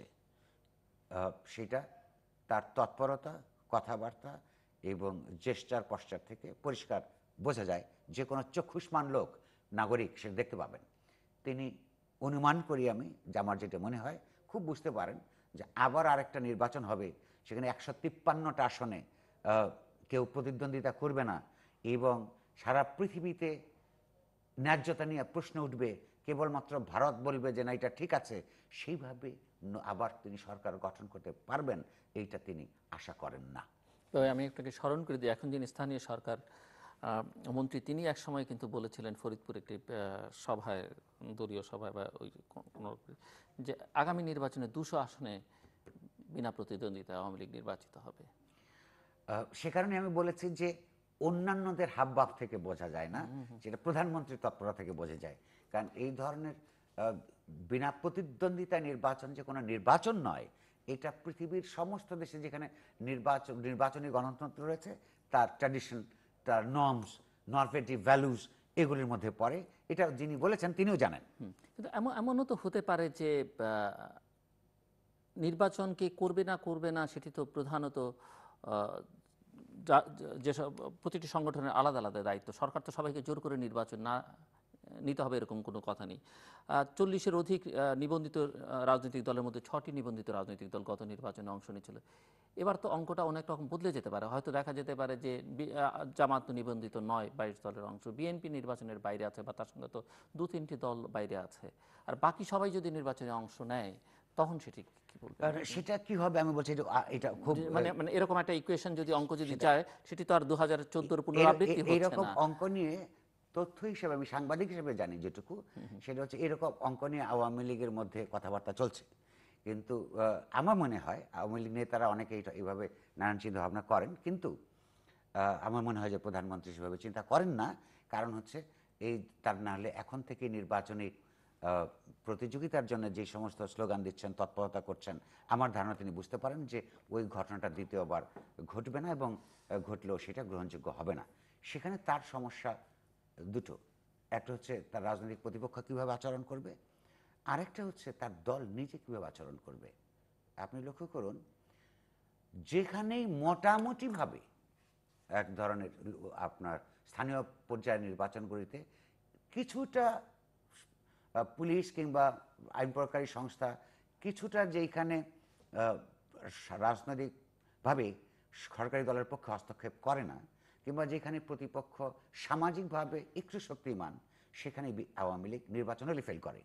সেটা তার তৎপরতা, কথাবার্তা এবং জেস্টার পশ্চাৎ থেকে পরিষ্কার বোঝা যায়। যে কোনো চক্ষুষ্মান লোক, নাগরিক সে দেখতে পাবেন। তিনি অনুমান করি আমি, যে আমার যেটা মনে হয়, খুব বুঝতে পারেন যে আবার আরেকটা নির্বাচন হবে, সেখানে 153টা আসনে কেউ প্রতিদ্বন্দ্বিতা করবে না এবং সারা পৃথিবীতে ন্যায্যতা নিয়ে প্রশ্ন উঠবে, কেবলমাত্র ভারত বলবে যে না এটা ঠিক আছে, সেইভাবে আবার তিনি সরকার গঠন করতে পারবেন এইটা তিনি আশা করেন না। তো আমি আপনাকে স্মরণ করে দিই, এখন যিনি স্থানীয় সরকার মন্ত্রী, তিনি এক সময় কিন্তু বলেছিলেন ফরিদপুর একটি সভায়, দলীয় সভায় বা ওই কোনো, যে আগামী নির্বাচনে 200 আসনে বিনা প্রতিদ্বন্দ্বিতায় আওয়ামী লীগ নির্বাচিত হবে। সে কারণে আমি বলেছি যে অন্যান্যদের হাবভাব থেকে বোঝা যায় না, যেটা প্রধানমন্ত্রীর তৎপরতা থেকে বোঝা যায়। কারণ এই ধরনের বিনা প্রতিদ্বন্দ্বিতা নির্বাচন যে কোনো নির্বাচন নয়, এটা পৃথিবীর সমস্ত দেশে যেখানে নির্বাচনী গণতন্ত্র রয়েছে তার ট্র্যাডিশন, তার নর্মস, নরমেটিভ ভ্যালুস এগুলির মধ্যে পড়ে। এটা যিনি বলেছেন তিনিও জানেন। কিন্তু এমনও তো হতে পারে যে নির্বাচনকে করবে না করবে না সেটি তো প্রধানত যেসব প্রতিটি সংগঠনের আলাদা আলাদা দায়িত্ব। সরকার তো সবাইকে জোর করে নির্বাচন না নিতে হবে এরকম কোনো কথা নেই। 40-এর অধিক নিবন্ধিত রাজনৈতিক দলের মধ্যে 6টি নিবন্ধিত রাজনৈতিক দল গত নির্বাচনে অংশ নিয়েছিল। এবার তো অঙ্কটা অনেক রকম বদলে যেতে পারে, হয়তো দেখা যেতে পারে যে জামাত নিবন্ধিত নয়, 22 দলের অংশ, বিএনপি নির্বাচনের বাইরে আছে বা তার সঙ্গে তো 2-3টি দল বাইরে আছে, আর বাকি সবাই যদি নির্বাচনে অংশ নেয় তখন সেটি কি বলবেন? সেটা কি হবে আমি বলছি, এটা খুব মানে এরকম একটা ইকুয়েশন যদি অঙ্ক যদি চায়, সেটি তো আর 2014 পুনরাবৃত্তি হচ্ছে এরকম না। অঙ্ক নিয়ে তথ্য হিসেবে আমি সাংবাদিক হিসেবে জানি যেটুকু, সেটা হচ্ছে এরকম অঙ্ক নিয়ে আওয়ামী লীগের মধ্যে কথাবার্তা চলছে। কিন্তু আমার মনে হয় আওয়ামী লীগ নেতারা অনেকে এইভাবে নানান চিন্তা ভাবনা করেন, কিন্তু আমার মনে হয় যে প্রধানমন্ত্রী সেভাবে চিন্তা করেন না। কারণ হচ্ছে এই তার না হলে এখন থেকে নির্বাচনী প্রতিযোগিতার জন্য যে সমস্ত স্লোগান দিচ্ছেন, তৎপরতা করছেন, আমার ধারণা তিনি বুঝতে পারেন যে ওই ঘটনাটা দ্বিতীয়বার ঘটবে না এবং ঘটলেও সেটা গ্রহণযোগ্য হবে না। সেখানে তার সমস্যা দুটো, একটা হচ্ছে তার রাজনৈতিক প্রতিপক্ষ কীভাবে আচরণ করবে, আরেকটা হচ্ছে তার দল নিজে কীভাবে আচরণ করবে। আপনি লক্ষ্য করুন, যেখানেই মোটামুটিভাবে এক ধরনের আপনার স্থানীয় পর্যায়ের নির্বাচনগুলিতে কিছুটা পুলিশ কিংবা আইন প্রয়োগকারী সংস্থা কিছুটা যেখানে রাজনৈতিকভাবে সরকারি দলের পক্ষে হস্তক্ষেপ করে না, কিংবা যেখানে প্রতিপক্ষ সামাজিকভাবে একটু শক্তিমান সেখানে আওয়ামী লীগ নির্বাচন হলে ফেল করে।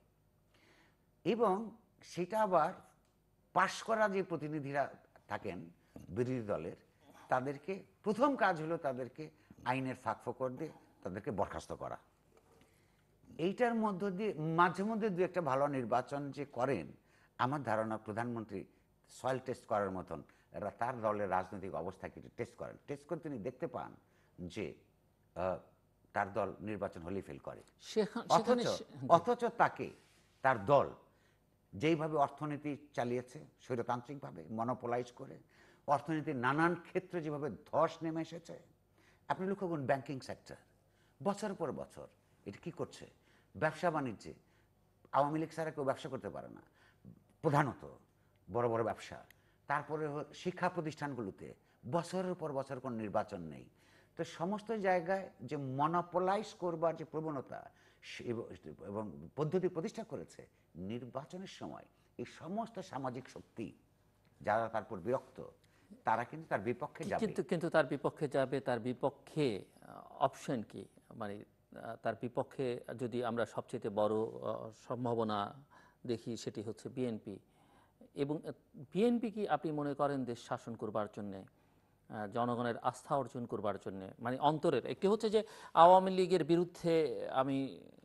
এবং সেটা আবার পাশ করা যে প্রতিনিধিরা থাকেন বিরোধী দলের, তাদেরকে প্রথম কাজ হলো তাদেরকে আইনের ফাঁক ফোকর দিয়ে তাদেরকে বরখাস্ত করা। এইটার মধ্য দিয়ে মাঝে মধ্যে দু একটা ভালো নির্বাচন যে করেন, আমার ধারণা প্রধানমন্ত্রী সয়েল টেস্ট করার মতন তার দলের রাজনৈতিক অবস্থাকে টেস্ট করেন। টেস্ট করে তিনি দেখতে পান যে তার দল নির্বাচন হলেই ফেল করে। অথচ তাকে তার দল যেইভাবে অর্থনীতি চালিয়েছে স্বৈরতান্ত্রিকভাবে মনোপোলাইজ করে, অর্থনীতির নানান ক্ষেত্রে যেভাবে ধস নেমে এসেছে, আপনি লক্ষ্য করুন ব্যাংকিং সেক্টর বছর পর বছর এটা কি করছে। ব্যবসা বাণিজ্যে আওয়ামী লীগ ছাড়া কেউ ব্যবসা করতে পারে না, প্রধানত বড় বড় ব্যবসা। তারপরে শিক্ষা প্রতিষ্ঠানগুলোতে বছরের পর বছর কোনো নির্বাচন নেই। তো সমস্ত জায়গায় যে মনোপোলাইজ করবার যে প্রবণতা এবং পদ্ধতি প্রতিষ্ঠা করেছে, নির্বাচনের সময় এই সমস্ত সামাজিক শক্তি যারা তারপর বিরক্ত, তারা কিন্তু তার বিপক্ষে যাবে। কিন্তু তার বিপক্ষে যাবে, তার বিপক্ষে অপশন কি? মানে তার বিপক্ষে যদি আমরা সবচেয়ে বড় সম্ভাবনা দেখি সেটি হচ্ছে বিএনপি। এবং বিএনপি কি আপনি মনে করেন দেশ শাসন করবার জন্যে, জনগণের আস্থা অর্জন করবার জন্যে, মানে অন্তরের একটি হচ্ছে যে আওয়ামী লীগের বিরুদ্ধে আমি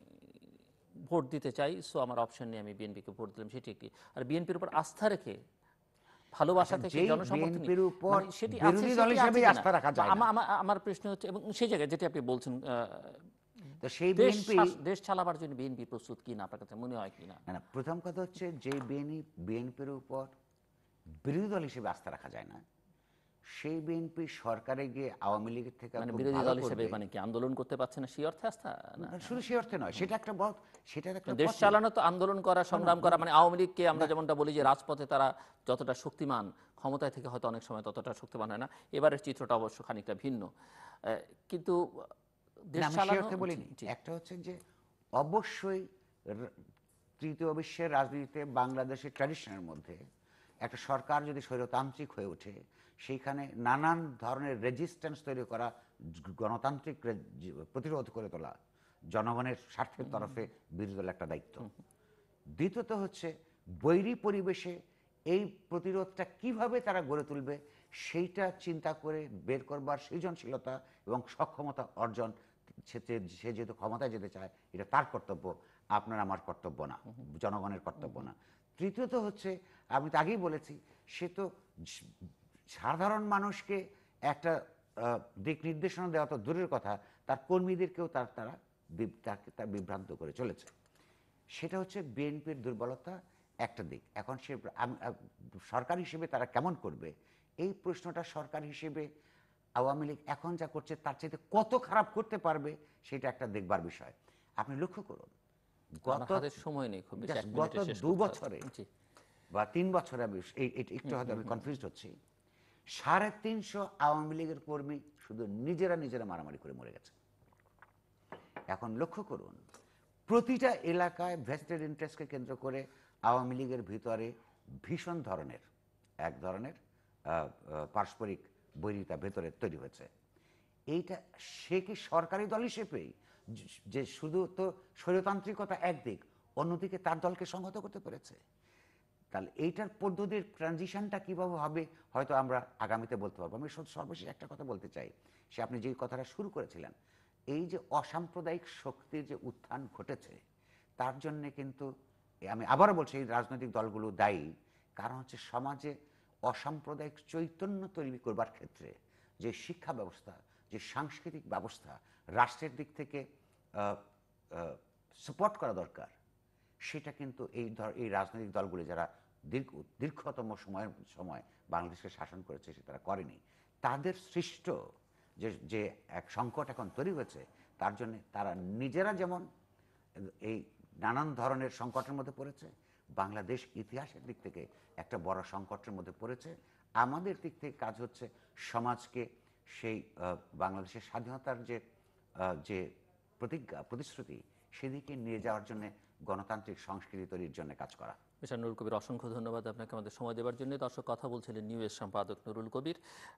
ভোট দিতে চাই, সো আমার অপশন নিয়ে আমি বিএনপিকে ভোট দিলাম, সেটি একটি। আর বিএনপির উপর আস্থা রেখে ভালোবাসা থেকে জনসমর্থন, সেটি বিরোধী দল হিসেবে আস্থা রাখা যায় না। আমার প্রশ্ন হচ্ছে, এবং সেই জায়গায় যেটি আপনি বলছেন তো সেই বিএনপি দেশ চালাবার জন্য বিএনপি প্রস্তুত কিনা, আপনার কাছে মনে হয় কিনা? না, প্রথম কথা হচ্ছে যে বিএনপির উপর বিরোধী দল হিসেবে আস্থা রাখা যায় না, সেই বিএনপি সরকারে গিয়ে আওয়ামী লীগের থেকে মানে বিরোধী দল হিসেবে মানে কি আন্দোলন করতে পারছে না সেই অর্থে আস্থা না? শুধু সেই অর্থে নয়, সেটা একটা দেশ চালানো তো আন্দোলন করা, সংগ্রাম করা। মানে আওয়ামী লীগকে আমরা যেমনটা বলি যে রাজপথে তারা যতটা শক্তিমান, ক্ষমতায় থেকে হয়তো অনেক সময় ততটা শক্তিমান হয় না। এবারের চিত্রটা অবশ্য খানিকটা ভিন্ন, কিন্তু দেশ চালানো বলিনি। একটা হচ্ছে যে অবশ্যই তৃতীয় বিশ্বের রাজনীতিতে বাংলাদেশের ট্র্যাডিশনের মধ্যে একটা সরকার যদি স্বৈরতান্ত্রিক হয়ে ওঠে, সেইখানে নানান ধরনের রেজিস্ট্যান্স তৈরি করা, গণতান্ত্রিক প্রতিরোধ করে তোলা জনগণের স্বার্থের তরফে বিরোধী দলের একটা দায়িত্ব। দ্বিতীয়ত হচ্ছে বৈরী পরিবেশে এই প্রতিরোধটা কিভাবে তারা গড়ে তুলবে সেইটা চিন্তা করে বের করবার সৃজনশীলতা এবং সক্ষমতা অর্জন। সে যেহেতু ক্ষমতায় যেতে চায়, এটা তার কর্তব্য, আপনার আমার কর্তব্য না, জনগণের কর্তব্য না। তৃতীয়ত হচ্ছে, আমি তো আগেই বলেছি, সে তো সাধারণ মানুষকে একটা দিক নির্দেশনা দেওয়া তো দূরের কথা, তার কর্মীদেরকেও তারা বিভ্রান্ত করে চলেছে। সেটা হচ্ছে বিএনপির দুর্বলতা একটা দিক। এখন সে সরকার হিসেবে তারা কেমন করবে, এই প্রশ্নটা সরকার হিসেবে আওয়ামী লীগ এখন যা করছে তার চাইতে কত খারাপ করতে পারবে সেটা একটা দেখবার বিষয়। আপনি লক্ষ্য করুন গত 2 বছরে বা 3 বছরে, আমি একটু হয়তো আমি কনফিউজড হচ্ছি, 350 আওয়ামী লীগের কর্মী শুধু নিজেরা মারামারি করে মরে গেছে। এখন লক্ষ্য করুন প্রতিটা এলাকায় ভেস্টেড ইন্টারেস্টকে কেন্দ্র করে আওয়ামী লীগের ভিতরে ভীষণ ধরনের এক ধরনের পারস্পরিক বৈরিতা ভেতরে তৈরি হয়েছে। এইটা সে কি সরকারি দল হিসেবেই যে শুধু তো স্বৈরতান্ত্রিকতা একদিক, অন্যদিকে তার দলকে সংহত করতে পেরেছে? তাহলে এইটার পদ্ধতির ট্রানজিশনটা কীভাবে হবে হয়তো আমরা আগামীতে বলতে পারবো। আমি সর্বশেষ একটা কথা বলতে চাই, সে আপনি যে কথাটা শুরু করেছিলেন, এই যে অসাম্প্রদায়িক শক্তির যে উত্থান ঘটেছে, তার জন্যে কিন্তু আমি আবারও বলছি এই রাজনৈতিক দলগুলো দায়ী। কারণ হচ্ছে সমাজে অসাম্প্রদায়িক চৈতন্য তৈরি করবার ক্ষেত্রে যে শিক্ষা ব্যবস্থা, যে সাংস্কৃতিক ব্যবস্থা রাষ্ট্রের দিক থেকে সাপোর্ট করা দরকার, সেটা কিন্তু এই রাজনৈতিক দলগুলি যারা দীর্ঘতম সময় বাংলাদেশকে শাসন করেছে সে তারা করেনি। তাদের সৃষ্ট যে এক সংকট এখন তৈরি হয়েছে, তার জন্য তারা নিজেরা যেমন এই নানান ধরনের সংকটের মধ্যে পড়েছে, বাংলাদেশ ইতিহাসের দিক থেকে একটা বড় সংকটের মধ্যে পড়েছে। আমাদের দিক থেকে কাজ হচ্ছে সমাজকে সেই বাংলাদেশের স্বাধীনতার যে প্রতিজ্ঞা, প্রতিশ্রুতি, সেদিকে নিয়ে যাওয়ার জন্য গণতান্ত্রিক সংস্কৃতি তৈরির জন্য কাজ করা। মিস্টার নুরুল কবির, অসংখ্য ধন্যবাদ আপনাকে আমাদের সময় দেওয়ার জন্য। দর্শক, কথা বলছিলেন নিউজ সম্পাদক নুরুল কবির।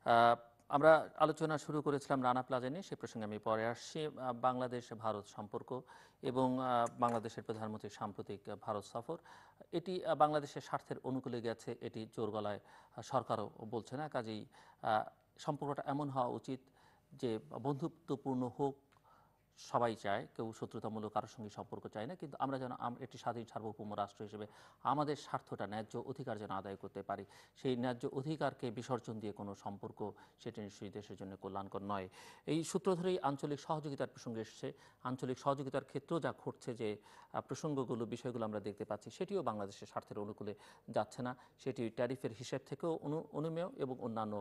আমরা আলোচনা শুরু করেছিলাম রানা প্লাজা নিয়ে, সে প্রসঙ্গে আমি পরে আসছি। বাংলাদেশ ভারত সম্পর্ক এবং বাংলাদেশের প্রধানমন্ত্রীর সাম্প্রতিক ভারত সফর, এটি বাংলাদেশের স্বার্থের অনুকূলে গেছে, এটি জোর গলায় সরকারও বলছে না। কাজেই সম্পর্কটা এমন হওয়া উচিত যে বন্ধুত্বপূর্ণ হোক, সবাই চায়, কেউ শত্রুতামূলক কারোর সঙ্গে সম্পর্ক চায় না, কিন্তু আমরা যেন একটি স্বাধীন সার্বভৌম রাষ্ট্র হিসেবে আমাদের স্বার্থটা, ন্যায্য অধিকার যেন আদায় করতে পারি। সেই ন্যায্য অধিকারকে বিসর্জন দিয়ে কোনো সম্পর্ক, সেটি নিশ্চয়ই দেশের জন্য কল্যাণকর নয়। এই সূত্র ধরেই আঞ্চলিক সহযোগিতার প্রসঙ্গে এসছে। আঞ্চলিক সহযোগিতার ক্ষেত্রেও যা ঘটছে, যে প্রসঙ্গগুলো, বিষয়গুলো আমরা দেখতে পাচ্ছি, সেটিও বাংলাদেশের স্বার্থের অনুকূলে যাচ্ছে না। সেটি ট্যারিফের হিসেব থেকেও অনুমেয় এবং অন্যান্য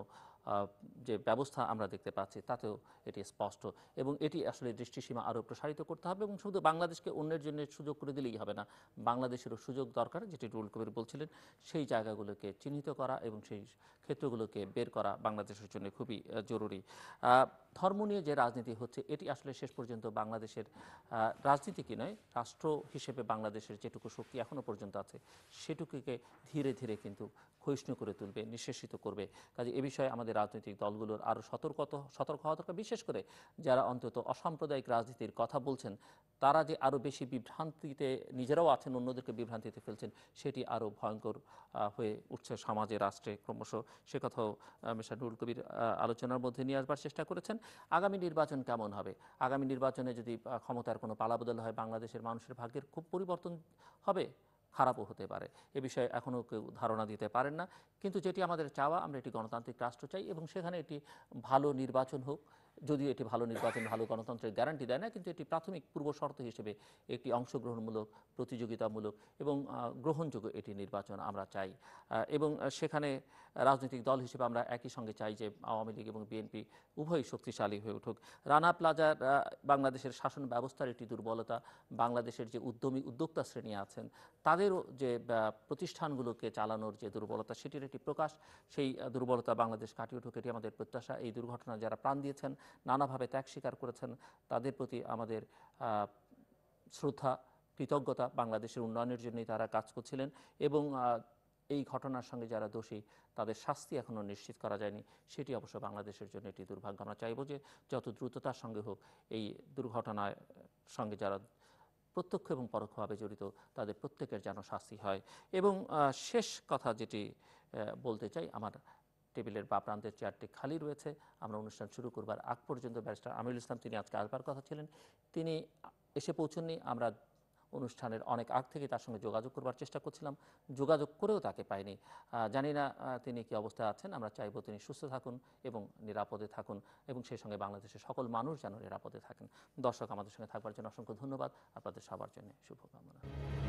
যে ব্যবস্থা আমরা দেখতে পাচ্ছি তাতেও এটি স্পষ্ট। এবং এটি আসলে দৃষ্টিসীমা আরও প্রসারিত করতে হবে, এবং শুধু বাংলাদেশকে অন্যের জন্য সুযোগ করে দিলেই হবে না, বাংলাদেশেরও সুযোগ দরকার, যেটি নুরুল কবির বলছিলেন। সেই জায়গাগুলোকে চিহ্নিত করা এবং সেই ক্ষেত্রগুলোকে বের করা বাংলাদেশের জন্য খুবই জরুরি। ধর্ম নিয়ে যে রাজনীতি হচ্ছে, এটি আসলে শেষ পর্যন্ত বাংলাদেশের রাজনীতি কি নয়, রাষ্ট্র হিসেবে বাংলাদেশের যেটুকু শক্তি এখনও পর্যন্ত আছে, সেটুকুকে ধীরে ধীরে কিন্তু ক্ষয়িষ্ণু করে তুলবে, নিঃশেষিত করবে। কাজে এ বিষয়ে আমাদের রাজনৈতিক দলগুলোর আরও সতর্ক হওয়া দরকার। বিশেষ করে যারা অন্তত অসাম্প্রদায়িক রাজনীতির কথা বলছেন, তারা যে আরও বেশি বিভ্রান্তিতে নিজেরাও আছেন, অন্যদেরকে বিভ্রান্তিতে ফেলছেন, সেটি আরও ভয়ঙ্কর হয়ে উঠছে সমাজে, রাষ্ট্রে ক্রমশ। সে কথাও মিস্টার নুরুল কবির আলোচনার মধ্যে নিয়ে আসবার চেষ্টা করেছেন। আগামী নির্বাচন কেমন হবে? আগামী নির্বাচনে যদি ক্ষমতার কোনো পালাবদল হয়, বাংলাদেশের মানুষের ভাগ্যের খুব পরিবর্তন হবে, খারাপও হতে পারে। এ বিষয়ে এখনও কেউ ধারণা দিতে পারেন না। কিন্তু যেটি আমাদের চাওয়া, আমরা একটি গণতান্ত্রিক রাষ্ট্র চাই, এবং সেখানে একটি ভালো নির্বাচন হোক। যদিও এটি ভালো নির্বাচন, ভালো গণতন্ত্রের গ্যারান্টি দেয় না, কিন্তু এটি প্রাথমিক পূর্ব শর্ত হিসেবে একটি অংশগ্রহণমূলক, প্রতিযোগিতামূলক এবং গ্রহণযোগ্য এটি নির্বাচন আমরা চাই। এবং সেখানে রাজনৈতিক দল হিসেবে আমরা একই সঙ্গে চাই যে আওয়ামী লীগ এবং বিএনপি উভয়ই শক্তিশালী হয়ে উঠুক। রানা প্লাজার বাংলাদেশের শাসন ব্যবস্থার একটি দুর্বলতা, বাংলাদেশের যে উদ্যমী উদ্যোক্তা শ্রেণী আছেন তাদেরও যে প্রতিষ্ঠানগুলোকে চালানোর যে দুর্বলতা, সেটির একটি প্রকাশ। সেই দুর্বলতা বাংলাদেশ কাটিয়ে উঠুক, এটি আমাদের প্রত্যাশা। এই দুর্ঘটনা যারা প্রাণ দিয়েছেন, নানাভাবে ত্যাগ স্বীকার করেছেন, তাদের প্রতি আমাদের শ্রদ্ধা, কৃতজ্ঞতা। বাংলাদেশের উন্নয়নের জন্যই তারা কাজ করছিলেন, এবং এই ঘটনার সঙ্গে যারা দোষী, তাদের শাস্তি এখনও নিশ্চিত করা যায়নি, সেটি অবশ্য বাংলাদেশের জন্য একটি দুর্ভাগ্য। আমরা চাইব যে যত দ্রুততার সঙ্গে হোক, এই দুর্ঘটনার সঙ্গে যারা প্রত্যক্ষ এবং পরোক্ষভাবে জড়িত, তাদের প্রত্যেকের যেন শাস্তি হয়। এবং শেষ কথা যেটি বলতে চাই, আমার টেবিলের বা প্রান্তের চেয়ারটি খালি রয়েছে। আমরা অনুষ্ঠান শুরু করবার আগ পর্যন্ত ব্যারিস্টার আমিরুল ইসলাম, তিনি আজকে আসবার কথা ছিলেন, তিনি এসে পৌঁছননি। আমরা অনুষ্ঠানের অনেক আগ থেকে তার সঙ্গে যোগাযোগ করবার চেষ্টা করছিলাম, যোগাযোগ করেও তাকে পাইনি। জানি না তিনি কি অবস্থায় আছেন। আমরা চাইব তিনি সুস্থ থাকুন এবং নিরাপদে থাকুন, এবং সেই সঙ্গে বাংলাদেশের সকল মানুষ যেন নিরাপদে থাকেন। দর্শক, আমাদের সঙ্গে থাকবার জন্য অসংখ্য ধন্যবাদ। আপনাদের সবার জন্য শুভকামনা।